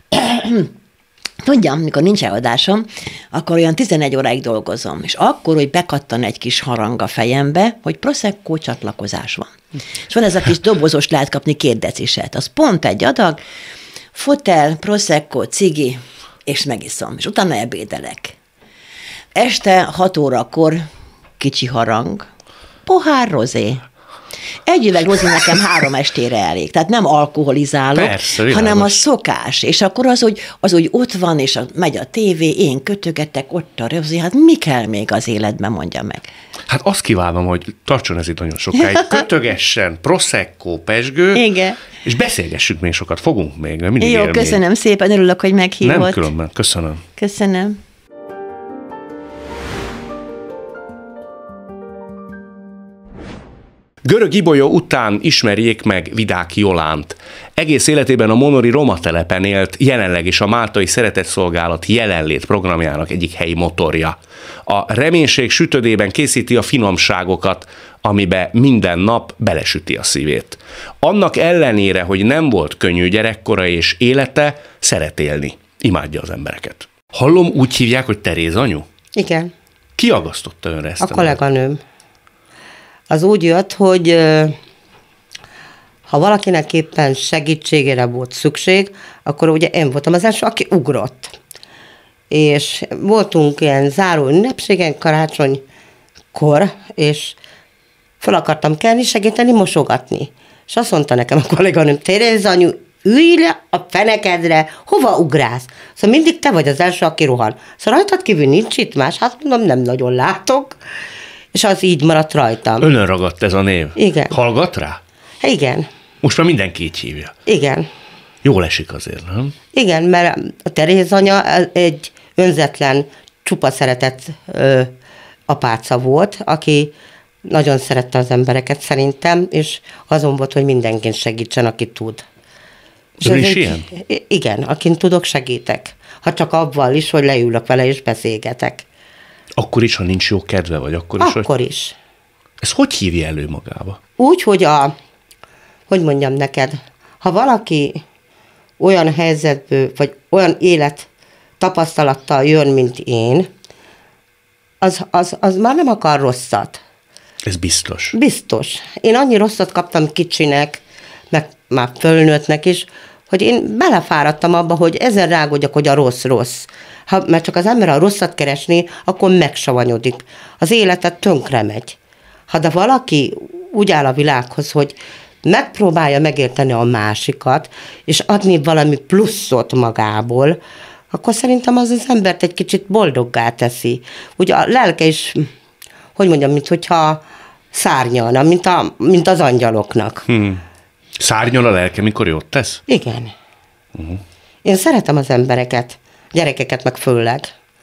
Tudjam, mikor nincs eladásom, akkor olyan tizenegy óráig dolgozom, és akkor, hogy bekattan egy kis harang a fejembe, hogy Prosecco csatlakozás van. És van ez a kis dobozos, lehet kapni két deciset. Az pont egy adag, fotel, Prosecco, cigi, és megiszom. És utána ebédelek. Este hat órakor kicsi harang, pohár rozé. Egy üveg rozi nekem három estére elég. Tehát nem alkoholizálok, Persze, hanem a szokás. És akkor az, hogy, az, hogy ott van, és a, megy a tévé, én kötögetek, ott a rozi, hát mi kell még az életben, mondja meg. Hát azt kívánom, hogy tartson ez itt nagyon sokáig. Kötögessen, prosecco, pezsgő, Igen. és beszélgessünk még sokat. Fogunk még, mert mindig Jó, élmény. köszönöm szépen, örülök, hogy meghívott. Nem különben, köszönöm. Köszönöm. Görög Ibolyó után ismerjék meg Vidák Jolánt. Egész életében a monori roma telepen élt, jelenleg is a Máltai Szeretetszolgálat jelenlét programjának egyik helyi motorja. A reménység sütödében készíti a finomságokat, amibe minden nap belesüti a szívét. Annak ellenére, hogy nem volt könnyű gyerekkora és élete, szeret élni. Imádja az embereket. Hallom, úgy hívják, hogy Teréz anyu? Igen. Ki agasztotta önre ezt? A kolléganőm. Az úgy jött, hogy ha valakinek éppen segítségére volt szükség, akkor ugye én voltam az első, aki ugrott. És voltunk ilyen záró ünnepségen karácsonykor, és fel akartam kelni, segíteni, mosogatni. És azt mondta nekem a kolléganőm, Teréz anyu, ülj le a fenekedre, hova ugrálsz? Szóval mindig te vagy az első, aki rohan. Szóval rajtad kívül nincs itt más, hát mondom, nem nagyon látok. És az így maradt rajtam. Önön ragadt ez a név? Igen. Hallgat rá? Igen. Most már mindenki így hívja. Igen. Jól esik azért, nem? Igen, mert a Teréz anya egy önzetlen, csupa szeretett ö, apáca volt, aki nagyon szerette az embereket szerintem, és azon volt, hogy mindenkin segítsen, aki tud. És Ön ez is egy, ilyen? Igen, akin tudok, segítek. Ha csak abban is, hogy leülök vele és beszélgetek. Akkor is, ha nincs jó kedve, vagy akkor is? Akkor hogy... is. Ez hogy hívja elő magába? Úgy, hogy a, hogy mondjam neked, ha valaki olyan helyzetből, vagy olyan élet tapasztalattal jön, mint én, az, az, az már nem akar rosszat. Ez biztos. Biztos. Én annyi rosszat kaptam kicsinek, meg már fölnőttnek is, hogy én belefáradtam abba, hogy ezen rágódjak, hogy a rossz rossz. Ha, mert csak az ember a rosszat keresni, akkor megsavanyodik. Az életet tönkre megy. Ha de valaki úgy áll a világhoz, hogy megpróbálja megérteni a másikat, és adni valami pluszot magából, akkor szerintem az az embert egy kicsit boldoggá teszi. Ugye a lelke is, hogy mondjam, mint hogyha szárnyalna, mint, a, mint az angyaloknak. Hmm. Szárnyal a lelke, mikor jót tesz? Igen. Uh-huh. Én szeretem az embereket, gyerekeket meg főleg.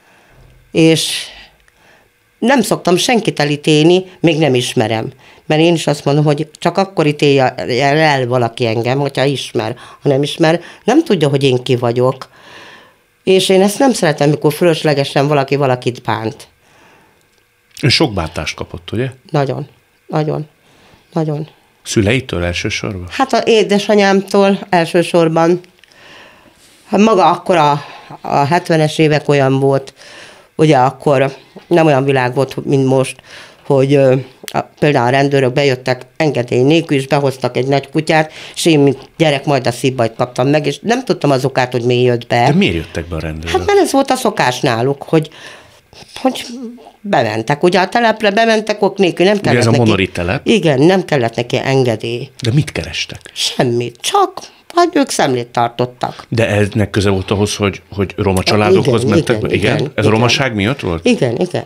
És nem szoktam senkit elítélni, még nem ismerem. Mert én is azt mondom, hogy csak akkor ítélje el valaki engem, hogyha ismer. Ha nem ismer, nem tudja, hogy én ki vagyok. És én ezt nem szeretem, mikor fölöslegesen valaki valakit bánt. Ön sok bántást kapott, ugye? Nagyon, nagyon, nagyon. Szüleitől elsősorban? Hát az édesanyámtól elsősorban. Hát maga akkor a, a hetvenes évek olyan volt, ugye akkor nem olyan világ volt, mint most, hogy ö, a, például a rendőrök bejöttek engedély nélkül, és behoztak egy nagy kutyát, és én, mint gyerek, majd a szívbajt kaptam meg, és nem tudtam az okát, hogy mi jött be. De miért jöttek be a rendőrök? Hát mert ez volt a szokás náluk, hogy, hogy bementek. Ugye a telepre bementek ok nélkül, nem kellett ez a neki... monori telep? Igen, nem kellett neki engedély. De mit kerestek? Semmit, csak hát ők szemlét tartottak. De ennek köze volt ahhoz, hogy, hogy roma családokhoz Igen, mentek? igen, be? Igen? igen, Ez igen. a romaság miatt volt? Igen, igen.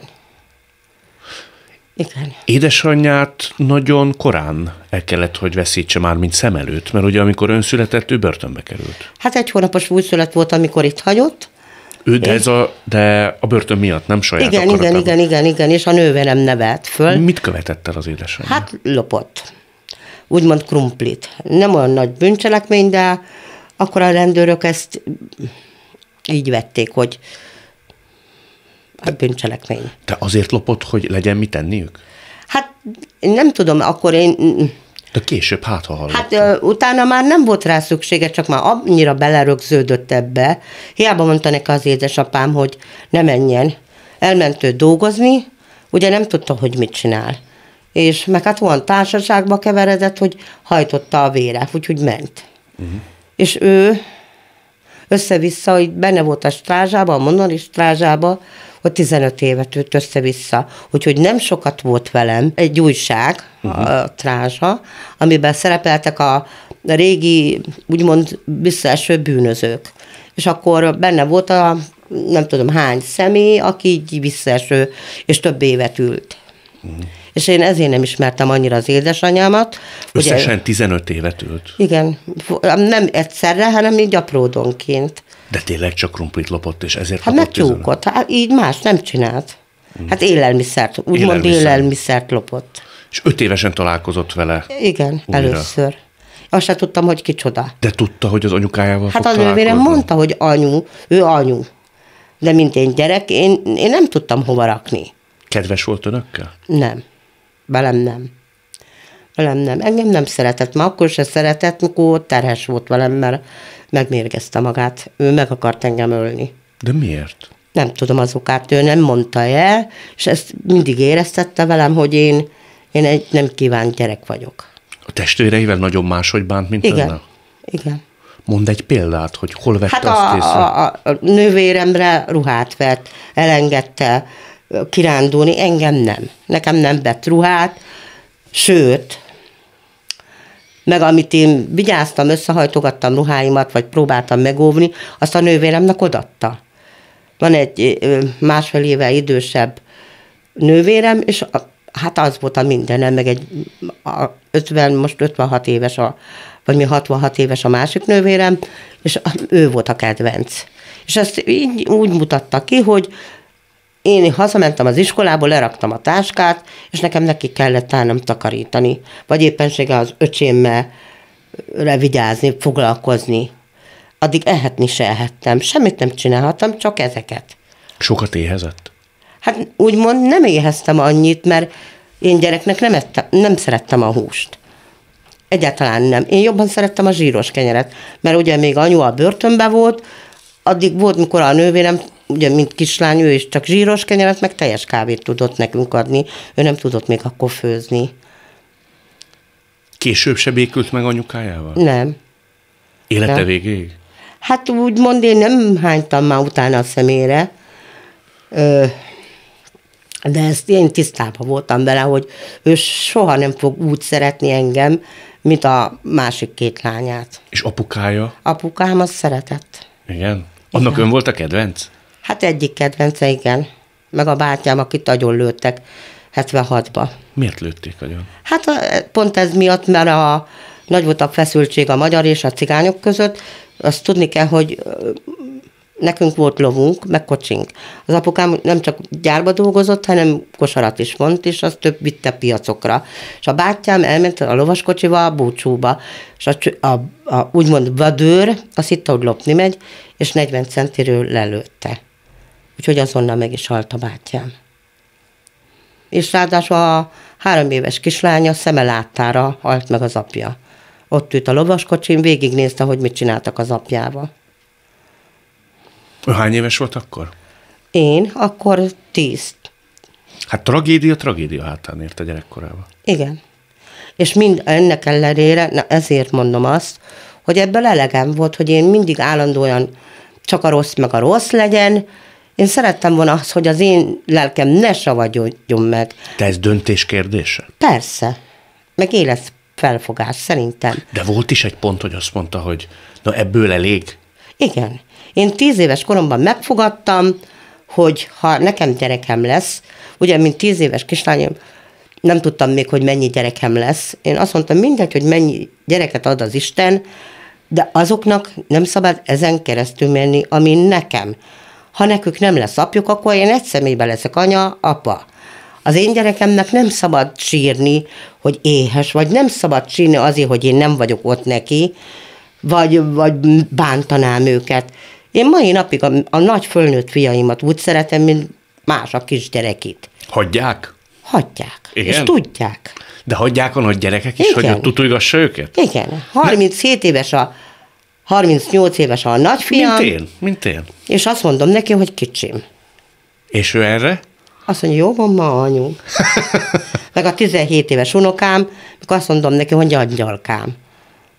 Igen. Édesanyját nagyon korán el kellett, hogy veszítse már, mint szem előtt, mert ugye amikor ön született, ő börtönbe került. Hát egy hónapos újszület volt, amikor itt hagyott. Ő, de, ez a, de a börtön miatt, nem saját Igen, igen, akaratában. igen, igen, igen, és a nővérem nevelt föl. Mit követett el az édesanyja? Hát lopott. Úgymond krumplit. Nem olyan nagy bűncselekmény, de akkor a rendőrök ezt így vették, hogy a bűncselekmény. De azért lopott, hogy legyen mit tenniük? Hát nem tudom, akkor én... De később hát, ha hallottam. Hát ö, utána már nem volt rá szüksége, csak már annyira belerögződött ebbe. Hiába mondta neki az édesapám, hogy ne menjen. Elment ő dolgozni, ugye nem tudta, hogy mit csinál. És meg hát olyan társaságba keveredett, hogy hajtotta a vére, úgyhogy ment. Uh-huh. És ő össze-vissza, hogy benne volt a strázsába, a monori strázsába, hogy tizenöt évet ült össze-vissza. Úgyhogy nem sokat volt velem egy újság, uh-huh. a Trázsa, amiben szerepeltek a régi, úgymond visszaeső bűnözők. És akkor benne volt a nem tudom hány személy, aki így visszaeső, és több évet ült. Uh-huh. És én ezért nem ismertem annyira az édesanyámat. Összesen ugye, tizenöt évet ült? Igen. Nem egyszerre, hanem így apródonként. De tényleg csak krumplit lopott, és ezért hát kapott tizenöt? Hát megtyúkott. Hát így más nem csinált. Hmm. Hát élelmiszert, úgymond élelmiszer. élelmiszert lopott. És öt évesen találkozott vele? Igen, újra. Először. Azt sem tudtam, hogy kicsoda. De tudta, hogy az anyukájával hát fog az nővérem mondta, hogy anyu, ő anyu. De mint én gyerek, én, én nem tudtam hova rakni. Kedves volt önökkel? Nem. Velem nem. Velem nem. Engem nem szeretett. Ma akkor se szeretett, mikor terhes volt velem, mert megmérgezte magát. Ő meg akart engem ölni. De miért? Nem tudom az okát, ő nem mondta el, és ezt mindig éreztette velem, hogy én, én egy nem kívánt gyerek vagyok. A testvéreivel nagyon máshogy bánt, mint igen. önnel? Igen. Mondd egy példát, hogy hol vette hát azt a, észre. A, a, a nővéremre ruhát vett, elengedte kirándulni, engem nem. Nekem nem vett ruhát, sőt, meg amit én vigyáztam, összehajtogattam ruháimat, vagy próbáltam megóvni, azt a nővéremnek odatta. Van egy másfél éve idősebb nővérem, és a, hát az volt a mindenem, meg egy a ötven, most ötvenhat éves, a, vagy mi hatvanhat éves a másik nővérem, és ő volt a kedvenc. És ezt így úgy mutatta ki, hogy én hazamentem az iskolából, leraktam a táskát, és nekem neki kellett állnom takarítani. Vagy éppenséggel az öcsémmel vigyázni, foglalkozni. Addig ehetni se ehettem. Semmit nem csinálhattam, csak ezeket. Sokat éhezett? Hát úgymond nem éheztem annyit, mert én gyereknek nem, ettem, nem szerettem a húst. Egyáltalán nem. Én jobban szerettem a zsíros kenyeret, mert ugye még anyu a börtönben volt, addig volt, mikor a nővérem, ugye, mint kislány, ő is csak zsíros kenyeret, meg teljes kávét tudott nekünk adni. Ő nem tudott még akkor főzni. Később se békült meg anyukájával? Nem. Élete nem. végéig? Hát úgymond én nem hánytam már utána a szemére, de ezt én tisztában voltam vele, hogy ő soha nem fog úgy szeretni engem, mint a másik két lányát. És apukája? Apukám azt szeretett. Igen? Annak igen. Ön volt a kedvenc? Hát egyik kedvence, igen. Meg a bátyám, akit agyon lőttek hetvenhatba. Miért lőtték agyon? Hát pont ez miatt, mert a, nagy volt a feszültség a magyar és a cigányok között. Azt tudni kell, hogy nekünk volt lovunk, meg kocsink. Az apukám nem csak gyárba dolgozott, hanem kosarat is vont, és azt több vitte piacokra. És a bátyám elment a lovaskocsival a búcsúba, és a, a, a úgymond vadőr azt hitte, hogy lopni megy, és negyven centiről lelőtte. Úgyhogy azonnal meg is halt a bátyám. És ráadásul a három éves kislánya szeme láttára halt meg az apja. Ott ült a lovaskocsin, végignézte, hogy mit csináltak az apjával. Ő hány éves volt akkor? Én akkor tíz. Hát tragédia, tragédia hátán ért a gyerekkorában. Igen. És mind ennek ellenére, na ezért mondom azt, hogy ebből elegem volt, hogy én mindig állandóan csak a rossz meg a rossz legyen. Én szerettem volna azt, hogy az én lelkem ne savadjon meg. De ez döntés kérdése? Persze. Meg éles felfogás, szerintem. De volt is egy pont, hogy azt mondta, hogy na ebből elég? Igen. Én tíz éves koromban megfogadtam, hogy ha nekem gyerekem lesz, ugye, mint tíz éves kislányom, nem tudtam még, hogy mennyi gyerekem lesz. Én azt mondtam, mindegy, hogy mennyi gyereket ad az Isten, de azoknak nem szabad ezen keresztül menni, ami nekem. Ha nekük nem lesz apjuk, akkor én egy személyben leszek anya, apa. Az én gyerekemnek nem szabad sírni, hogy éhes, vagy nem szabad sírni azért, hogy én nem vagyok ott neki, vagy, vagy bántanám őket. Én mai napig a, a nagy fölnőtt fiaimat úgy szeretem, mint más a kisgyerekit. Hagyják? Hagyják. Igen? És tudják. De hagyják a nagy gyerekek is, igen. Hogy tutulgassa őket? Igen. harminchét éves a, harmincnyolc éves a nagyfiam. Mint én, mint én. És azt mondom neki, hogy kicsim. És ő erre? Azt mondja, jó van ma, anyu. Meg a tizenhét éves unokám, mikor azt mondom neki, hogy angyalkám.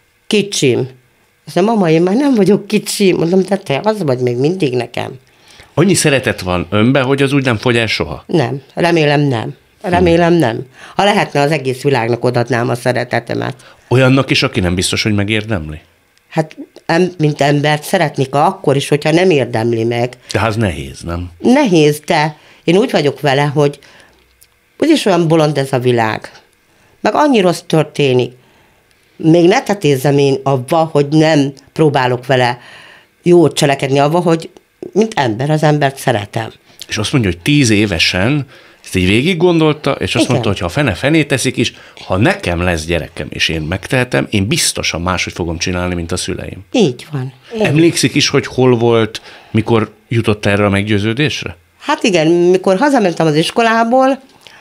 Kicsim. Azt mondja, mama, én már nem vagyok kicsi. Mondom, de te az vagy még mindig nekem. Annyi szeretet van önben, hogy az úgy nem fogy el soha? Nem, remélem nem. Remélem nem. Ha lehetne, az egész világnak odadnám a szeretetemet. Olyannak is, aki nem biztos, hogy megérdemli? Hát, em, mint embert szeretnék akkor is, hogyha nem érdemli meg. De az nehéz, nem? Nehéz, de én úgy vagyok vele, hogy úgyis olyan bolond ez a világ. Meg annyi rossz történik. Még ne tetézzem én avva, hogy nem próbálok vele jót cselekedni avva, hogy mint ember, az embert szeretem. És azt mondja, hogy tíz évesen ezt így végig gondolta, és azt Igen. mondta, hogy ha fene fené teszik is, ha nekem lesz gyerekem, és én megtehetem, én biztosan máshogy fogom csinálni, mint a szüleim. Így van. Én. Emlékszik is, hogy hol volt, mikor jutott erre a meggyőződésre? Hát igen, mikor hazamentem az iskolából,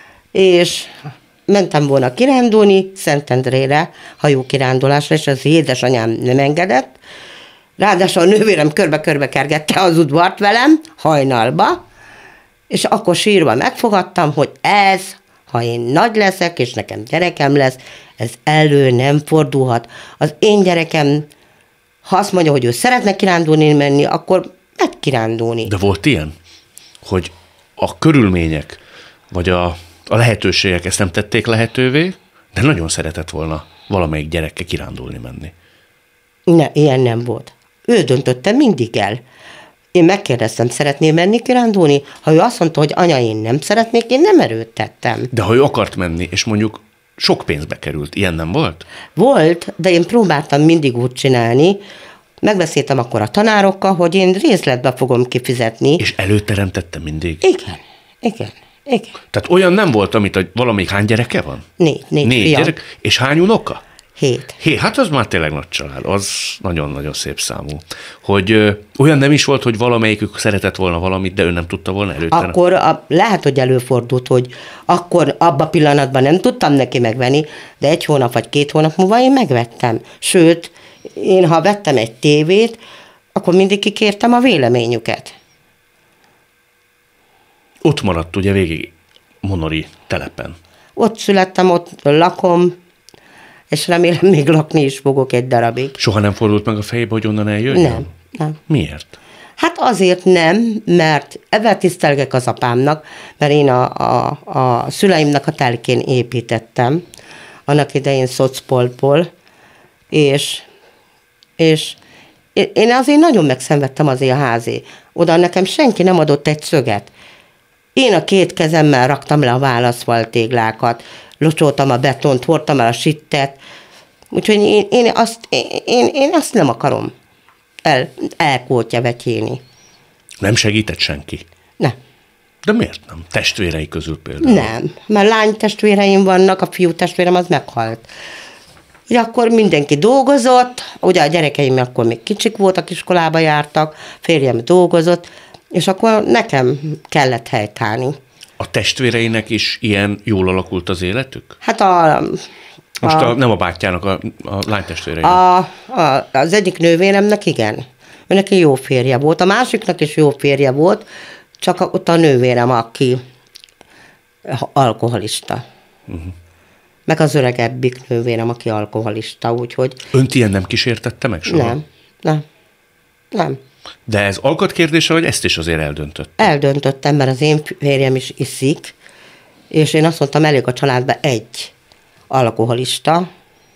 és mentem volna kirándulni Szentendrére, hajókirándulásra, és az édesanyám nem engedett. Ráadásul a nővérem körbe-körbe kergette az udvart velem, hajnalba, és akkor sírva megfogadtam, hogy ez, ha én nagy leszek, és nekem gyerekem lesz, ez elő nem fordulhat. Az én gyerekem, ha azt mondja, hogy ő szeretne kirándulni menni, akkor megy kirándulni. De volt ilyen, hogy a körülmények, vagy a, a lehetőségek ezt nem tették lehetővé, de nagyon szeretett volna valamelyik gyerekkel kirándulni menni. Ne, ilyen nem volt. Ő döntötte mindig el. Én megkérdeztem, szeretnél menni kirándulni? Ha ő azt mondta, hogy anya, én nem szeretnék, én nem erőltettem. De ha ő akart menni, és mondjuk sok pénzbe került, ilyen nem volt? Volt, de én próbáltam mindig úgy csinálni, megbeszéltem akkor a tanárokkal, hogy én részletbe fogom kifizetni. És előteremtette mindig? Igen, igen, igen. Tehát olyan nem volt, amit a, valamelyik hány gyereke van? Négy, négy, Négy fiam. gyerek, és hány unoka? Hét. Hé, hát az már tényleg nagy család, az nagyon-nagyon szép számú. Hogy ö, olyan nem is volt, hogy valamelyikük szeretett volna valamit, de ő nem tudta volna előtte. Akkor a, lehet, hogy előfordult, hogy akkor abban a pillanatban nem tudtam neki megvenni, de egy hónap vagy két hónap múlva én megvettem. Sőt, én ha vettem egy tévét, akkor mindig kikértem a véleményüket. Ott maradt ugye végig Monori telepen. Ott születtem, ott lakom, és remélem még lakni is fogok egy darabig. Soha nem fordult meg a fejébe, hogy onnan eljöjjön? Nem, nem. Miért? Hát azért nem, mert ebben tisztelgek az apámnak, mert én a, a, a szüleimnek a telkén építettem, annak idején szocpoltból, és, és én azért nagyon megszenvedtem azért a házé. Oda nekem senki nem adott egy szöget. Én a két kezemmel raktam le a válaszfaltéglákat, locsoltam a betont, hordtam el a sittet, úgyhogy én, én, azt, én, én azt nem akarom el, elkótya vetyéni. Nem segített senki? Nem. De miért nem? Testvérei közül például? Nem, mert lány testvéreim vannak, a fiú testvérem az meghalt. Ugye akkor mindenki dolgozott, ugye a gyerekeim akkor még kicsik voltak, iskolába jártak, férjem dolgozott, és akkor nekem kellett helytállni. A testvéreinek is ilyen jól alakult az életük? Hát a... Most a, a, nem a bátyjának, a, a lánytestvéreinek. a, a, az egyik nővéremnek igen. Őnek jó férje volt, a másiknak is jó férje volt, csak a, ott a nővérem, aki alkoholista. Uh-huh. Meg az öregebbik nővérem, aki alkoholista, úgyhogy... Önt ilyen nem kísértette meg soha? Nem, nem, nem. De ez alkatkérdése, vagy ezt is azért eldöntött? Eldöntöttem, mert az én férjem is iszik, és én azt mondtam, elég a családban egy alkoholista,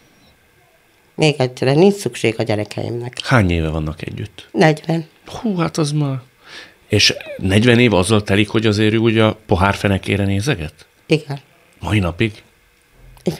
még egyre nincs szükség a gyerekeimnek. Hány éve vannak együtt? negyven. Hú, hát az már... És negyven év azzal telik, hogy azért ő ugye a pohár fenekére nézeget? Igen. Mai napig? Igen.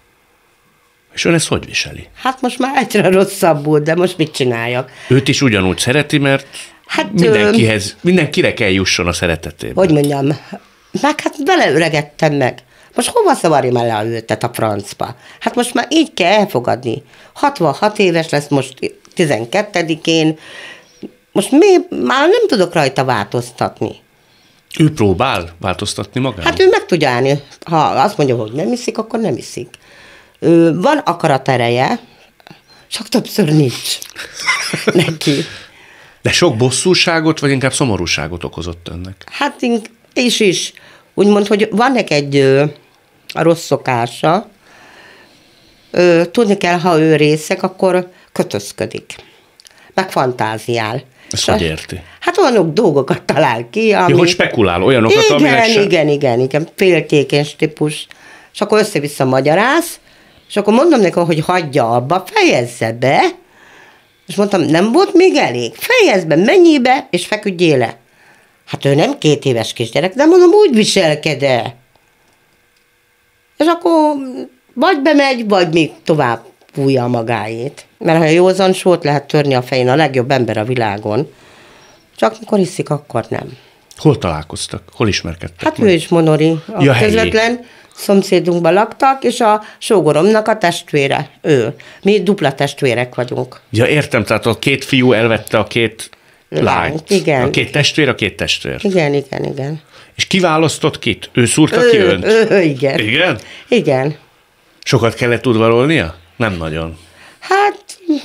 És ön ezt hogy viseli? Hát most már egyre rosszabbul, de most mit csináljak? Őt is ugyanúgy szereti, mert Hát, mindenkihez, mindenkire kell jusson a szeretetében. Hogy mondjam, meg hát beleöregettem meg. Most hova szavarjam el a őtet a francba? Hát most már így kell elfogadni. hatvanhat éves lesz most tizenkettedikén. Most mi már nem tudok rajta változtatni. Ő próbál változtatni magát? Hát ő meg tudja állni. Ha azt mondja, hogy nem iszik, akkor nem iszik. Ő, van akaratereje, csak többször nincs neki. De sok bosszúságot, vagy inkább szomorúságot okozott önnek? Hát és is. Úgymond, hogy van neki egy ö, a rossz szokása. Ö, tudni kell, ha ő részeg, akkor kötözködik. Meg fantáziál. Ezt hogy érti? Hát olyan dolgokat talál ki, ami... Ja, hogy spekulál, olyanokat, igen, amire se... igen, igen, igen, féltékeny típus. És akkor össze-vissza magyaráz, és akkor mondom neki, hogy hagyja abba, fejezze be, és mondtam, nem volt még elég, fejezd be, menjél be, és feküdjél le. Hát ő nem két éves kisgyerek, de mondom, úgy viselked-e. És akkor vagy bemegy, vagy még tovább fújja a magáét. Mert ha józan sót lehet törni a fején, a legjobb ember a világon. Csak mikor iszik, akkor nem. Hol találkoztak? Hol ismerkedtek? Hát ő is Monori. A ja, közvetlen szomszédunkban laktak, és a sógoromnak a testvére. Ő. Mi dupla testvérek vagyunk. Ja, értem, tehát a két fiú elvette a két lányt. Igen. A két testvér, a két testvér. Igen, igen, igen. És kiválasztott kit? Ő szúrta ő, ki önt? Ő, ő, igen. Igen? Igen. Sokat kellett udvarolnia? Nem nagyon. Hát,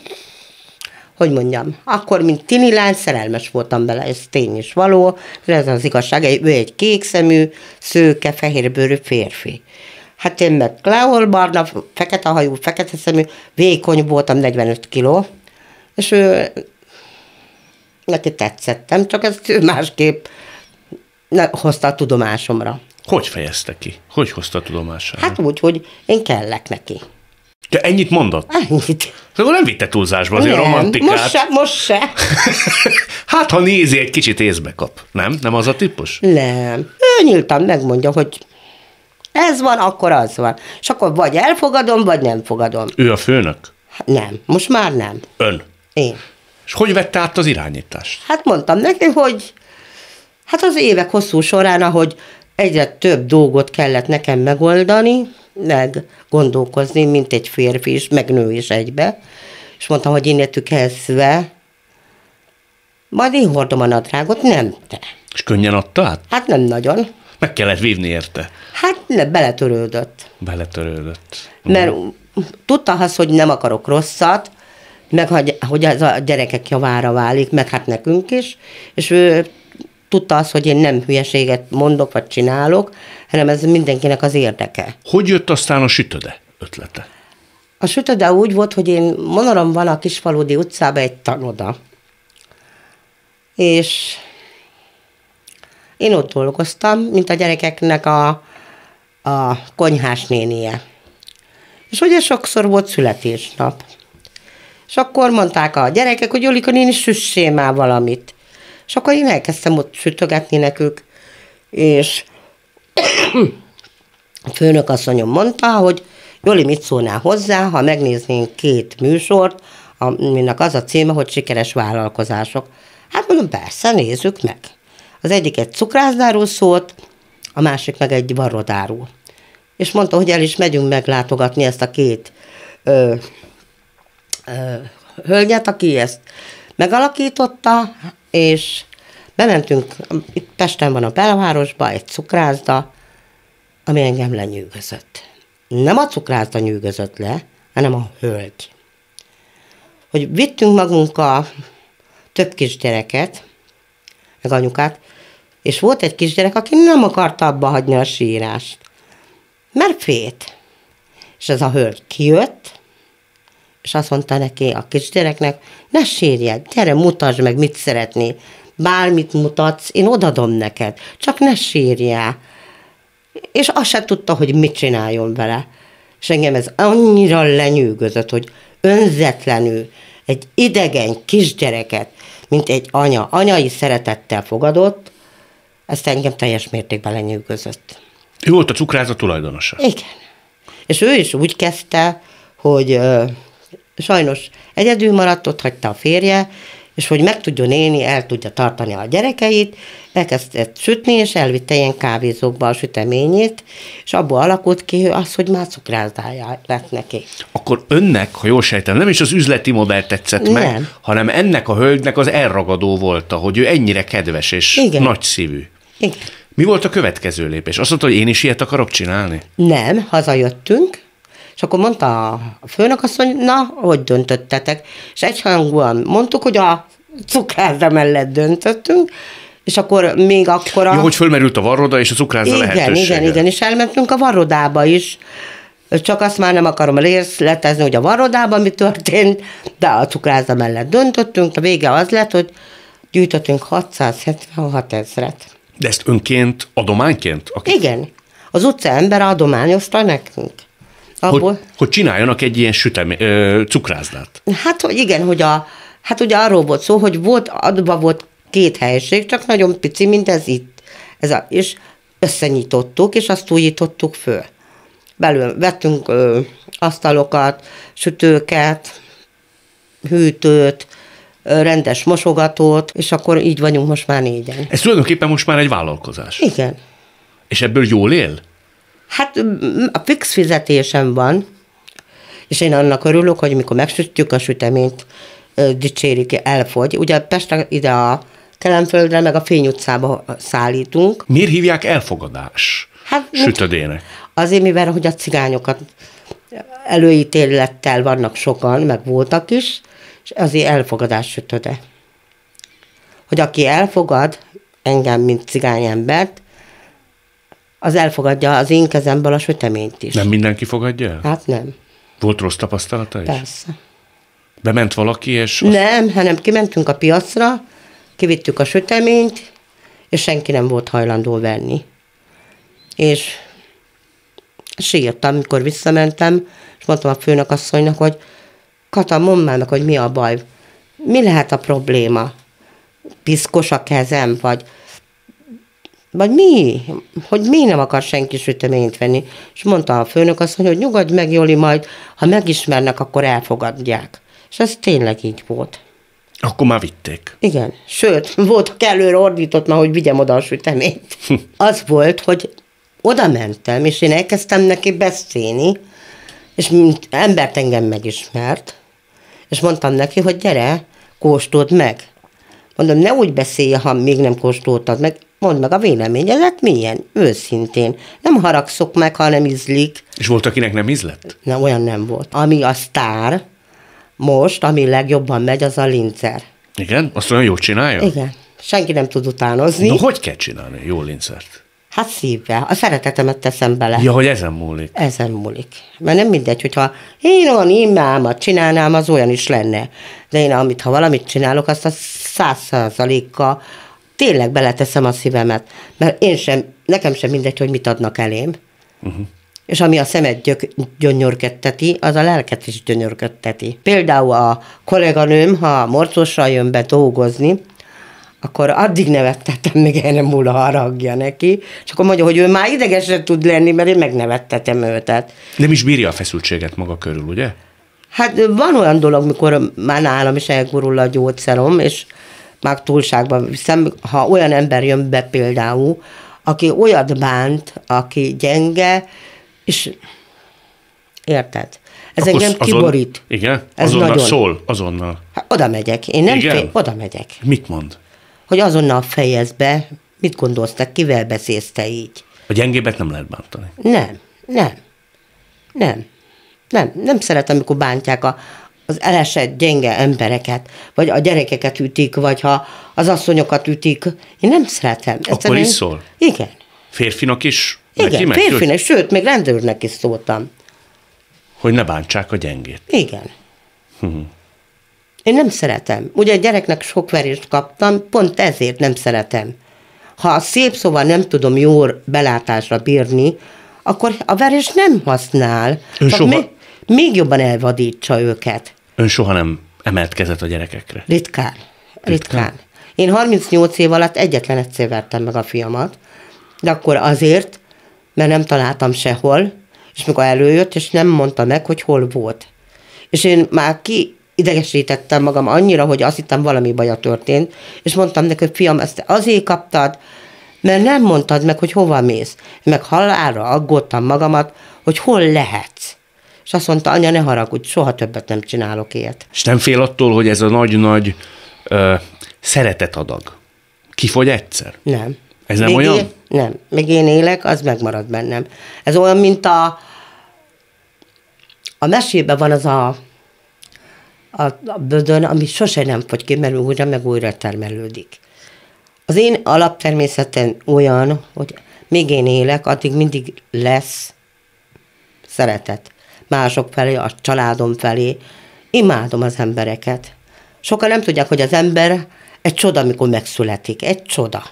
hogy mondjam, akkor, mint tini lány, szerelmes voltam bele, ez tény is való, ez az igazság, ő egy kékszemű, szőke, fehérbőrű férfi. Hát én meg leolbarna, fekete hajú, fekete szemű, vékony voltam, negyvenöt kiló, és ő, neki tetszettem, csak ezt ő másképp hozta a tudomásomra. Hogy fejezte ki? Hogy hozta a tudomására? Hát úgy, hogy én kellek neki. Ja, ennyit mondott? Ennyit. Akkor nem vitte túlzásba azért a Nem, romantikát. most se, most se. Hát, ha nézi, egy kicsit észbe kap. Nem? Nem az a típus? Nem. Ő nyíltan megmondja, hogy ez van, akkor az van. És akkor vagy elfogadom, vagy nem fogadom. Ő a főnök? Nem, most már nem. Ön? Én. És hogy vette át az irányítást? Hát mondtam neki, hogy hát az évek hosszú során, ahogy egyre több dolgot kellett nekem megoldani, meg gondolkozni, mint egy férfi is, meg nő is egybe. És mondtam, hogy innentől kezdve majd én hordom a nadrágot, nem te. És könnyen adta át? Hát nem nagyon. Meg kellett vívni érte. Hát ne, beletörődött. Beletörődött. Mert tudta az, hogy nem akarok rosszat, meg hogy ez a gyerekek javára válik, meg hát nekünk is, és ő tudta azt, hogy én nem hülyeséget mondok, vagy csinálok, hanem ez mindenkinek az érdeke. Hogy jött aztán a sütöde ötlete? A sütöde úgy volt, hogy én Monoron van a Kisfaludi utcában egy tanoda. És én ott dolgoztam, mint a gyerekeknek a, a konyhás nénie. És ugye sokszor volt születésnap. És akkor mondták a gyerekek, hogy Jolika néni süssé már valamit. És akkor én elkezdtem ott sütögetni nekük, és a főnökasszonyom mondta, hogy Joli, mit szólnál hozzá, ha megnéznénk két műsort, aminek az a címe, hogy sikeres vállalkozások. Hát mondom, persze, nézzük meg. Az egyik egy cukrászdáról szólt, a másik meg egy varrodáról. És mondta, hogy el is megyünk meglátogatni ezt a két ö, ö, hölgyet, aki ezt megalakította, és bementünk, itt Pesten van a belvárosban, egy cukrászda, ami engem lenyűgözött. Nem a cukrászda nyűgözött le, hanem a hölgy. Hogy vittünk magunkkal több kisgyereket, meg anyukát, és volt egy kisgyerek, aki nem akarta abba hagyni a sírást. Mert félt. És ez a hölgy kijött, és azt mondta neki a kisgyereknek, ne sírjál, gyere, mutasd meg, mit szeretnél. Bármit mutatsz, én odadom neked, csak ne sírjál. És azt se tudta, hogy mit csináljon vele. És engem ez annyira lenyűgözött, hogy önzetlenül egy idegen kisgyereket, mint egy anya, anyai szeretettel fogadott, ezt engem teljes mértékben lenyűgözött. Ő volt a cukrászda tulajdonosa? Igen. És ő is úgy kezdte, hogy ö, sajnos egyedül maradt, ott hagyta a férje, és hogy meg tudjon élni, el tudja tartani a gyerekeit, elkezdett sütni, és elvitte ilyen kávézókba a süteményét, és abból alakult ki az, hogy már cukrászdája lett neki. Akkor önnek, ha jól sejtem, nem is az üzleti modell tetszett nem. meg, hanem ennek a hölgynek az elragadó volt, hogy ő ennyire kedves és Igen. nagyszívű. Igen. Mi volt a következő lépés? Azt mondta, hogy én is ilyet akarok csinálni? Nem, hazajöttünk, és akkor mondta a főnök azt, hogy na, hogy döntöttetek? És egyhangúan mondtuk, hogy a cukrászda mellett döntöttünk, és akkor még akkor a... Jó, hogy fölmerült a varroda és a cukrászda igen, lehetősége. Igen, igen, és elmentünk a varrodába is. Csak azt már nem akarom részletezni, hogy a varrodában mi történt, de a cukrászda mellett döntöttünk. A vége az lett, hogy gyűjtöttünk hatszázhetvenhat ezret. De ezt önként, adományként? Aki... Igen. Az utca ember adományozta nekünk. Abból... Hogy, hogy csináljanak egy ilyen sütem, ö, cukrászdát. Hát, hogy igen, hogy a, hát ugye arról volt szó, hogy volt, adva volt két helység, csak nagyon pici, mint ez itt. Ez a, és összenyitottuk, és azt újítottuk föl. Belül vettünk ö, asztalokat, sütőket, hűtőt, ö, rendes mosogatót, és akkor így vagyunk most már négyen. Ez tulajdonképpen most már egy vállalkozás. Igen. És ebből jól él? Hát a fix fizetésem van, és én annak örülök, hogy mikor megsütjük a süteményt, dicsérik, elfogy. Ugye Pestre ide a Kelenföldre, meg a Fény utcába szállítunk. Miért hívják elfogadás Hát, sütödének? Azért, mivel hogy a cigányokat előítélettel vannak sokan, meg voltak is, és azért elfogadás sütöde. Hogy aki elfogad engem, mint cigány embert, az elfogadja az én kezemből a süteményt is. Nem mindenki fogadja el? Hát nem. Volt rossz tapasztalata is? Persze. Bement valaki, és... Azt... Nem, hanem kimentünk a piacra, kivittük a süteményt, és senki nem volt hajlandó venni. És sírtam, amikor visszamentem, és mondtam a főnökasszonynak, hogy Kata, mondd már meg, hogy mi a baj. Mi lehet a probléma? Piszkos a kezem, vagy, vagy mi? Hogy mi nem akar senki süteményt venni? És mondta a főnökasszony, hogy nyugodj meg, Joli, majd, ha megismernek, akkor elfogadják. És ez tényleg így volt. Akkor már vitték. Igen. Sőt, volt, aki előre ordított már, hogy vigyem oda a süteményt. Az volt, hogy oda mentem, és én elkezdtem neki beszélni, és mint embert engem megismert, és mondtam neki, hogy gyere, kóstold meg. Mondom, ne úgy beszélj, ha még nem kóstoltad meg, mondd meg a véleményedet, milyen, őszintén. Nem haragszok meg, ha nem ízlik. És volt, akinek nem ízlett? Na, olyan nem volt. Ami a sztár, most, ami legjobban megy, az a linzer. Igen? Azt olyan jól csinálja? Igen. Senki nem tud utánozni. No, hogy kell csinálni jó lincert? Hát szívvel. A szeretetemet teszem bele. Ja, hogy ezen múlik. Ezen múlik. Mert nem mindegy, hogyha én olyan immámat csinálnám, az olyan is lenne. De én, amit, ha valamit csinálok, azt a száz százalékkal tényleg beleteszem a szívemet. Mert én sem, nekem sem mindegy, hogy mit adnak elém. Uh-huh. És ami a szemet gyök, gyönyörködteti, az a lelket is gyönyörködteti. Például a kolléganőm, ha morcossal jön be dolgozni, akkor addig nevettetem, még el nem múl a haragja neki, és akkor mondja, hogy ő már idegesen tud lenni, mert én megnevettetem őtet. Nem is bírja a feszültséget maga körül, ugye? Hát van olyan dolog, mikor már nálam is elgurul a gyógyszerom, és már túlságban viszem, ha olyan ember jön be például, aki olyat bánt, aki gyenge, és érted? Ez akkor engem azon, kiborít. Igen? Ez azonnal nagyon. Szól, azonnal. Hát oda megyek, én nem fél, oda megyek. Mit mond? Hogy azonnal fejezd be, mit gondolsz te, kivel beszélsz te így? A gyengébet nem lehet bántani. Nem, nem, nem, nem, nem szeretem, amikor bántják a, az elesett, gyenge embereket, vagy a gyerekeket ütik, vagy ha az asszonyokat ütik. Én nem szeretem. Akkor is szól? Igen. Férfinak is? Igen, neki férfinak, sőt, még rendőrnek is szóltam. Hogy ne bántsák a gyengét. Igen. Hm. Én nem szeretem. Ugye a gyereknek sok verést kaptam, pont ezért nem szeretem. Ha a szép szóval nem tudom jól belátásra bírni, akkor a verés nem használ. Ön Csak soha... még, még jobban elvadítsa őket. Ön soha nem emelt kezet a gyerekekre? Ritkán. Ritkán. Ritkán. Én harmincnyolc év alatt egyetlen egyszer vertem meg a fiamat, de akkor azért, mert nem találtam sehol, és mikor előjött, és nem mondta meg, hogy hol volt. És én már ki idegesítettem magam annyira, hogy azt hittem, valami baja történt, és mondtam neki, hogy fiam, ezt azért kaptad, mert nem mondtad meg, hogy hova mész. Én meg halálra aggódtam magamat, hogy hol lehetsz. És azt mondta, anya, ne haragudj, soha többet nem csinálok ilyet. És nem fél attól, hogy ez a nagy-nagy ö, szeretetadag kifogy egyszer? Nem. Ez nem még olyan? Én, nem. Még én élek, az megmarad bennem. Ez olyan, mint a a mesében van az a a, a bödön, ami sose nem fogy ki, mert újra meg újra termelődik. Az én alaptermészetem olyan, hogy még én élek, addig mindig lesz szeretet. Mások felé, a családom felé. Imádom az embereket. Sokan nem tudják, hogy az ember egy csoda, amikor megszületik. Egy csoda.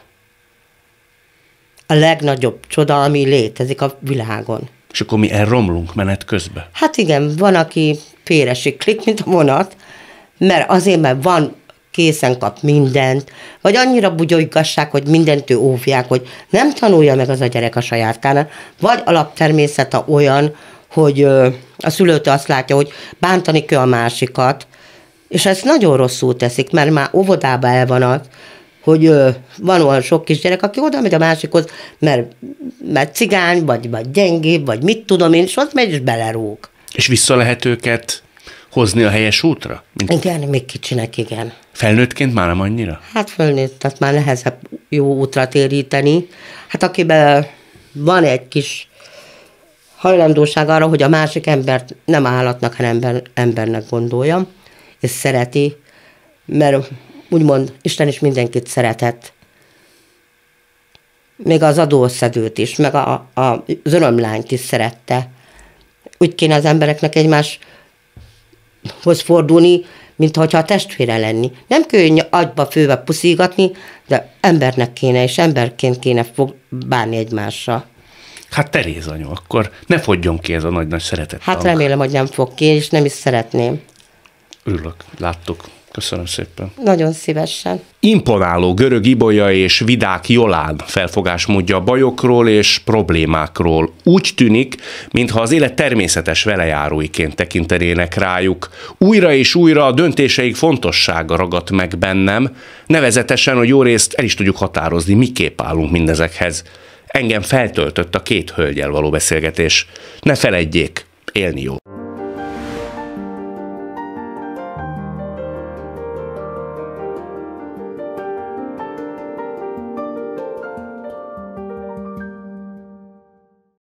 A legnagyobb csoda, ami létezik a világon. És akkor mi elromlunk menet közben? Hát igen, van, aki félresiklik, mint a vonat, mert azért, mert van, készen kap mindent, vagy annyira bugyolgassák, hogy mindent ő óvják, hogy nem tanulja meg az a gyerek a saját kárán, vagy alaptermészete olyan, hogy a szülőtől azt látja, hogy bántani kell a másikat, és ezt nagyon rosszul teszik, mert már óvodában el van az, hogy van olyan sok kisgyerek, aki oda megy a másikhoz, mert, mert cigány, vagy, vagy gyengébb, vagy mit tudom én, és ott megy, és belerúg. És vissza lehet őket hozni a helyes útra? Mint Igen, még kicsinek, igen. felnőttként már nem annyira? Hát fölnőtt, tehát már nehezebb jó útra téríteni. Hát akiben van egy kis hajlandóság arra, hogy a másik embert nem állatnak, hanem ember, embernek gondolja, és szereti, mert úgymond Isten is mindenkit szeretett. Még az adószedőt is, meg a, a, az örömlányt is szerette. Úgy kéne az embereknek egymáshoz fordulni, mint hogyha a testvére lenni. Nem könnyű agyba főve puszígatni, de embernek kéne, és emberként kéne fog bánni egymással. Hát Teréz anyu, akkor ne fogjon ki ez a nagy-nagy szeretet. Hát remélem, hogy nem fog ki, és nem is szeretném. Örülök, láttuk. Köszönöm szépen. Nagyon szívesen. Imponáló Görög Ibolya és Vidák Jolán felfogásmódja a bajokról és problémákról. Úgy tűnik, mintha az élet természetes velejáróiként tekintenének rájuk. Újra és újra a döntéseik fontossága ragadt meg bennem, nevezetesen, hogy jó részt el is tudjuk határozni, miképp állunk mindezekhez. Engem feltöltött a két hölgyel való beszélgetés. Ne feledjék, élni jó.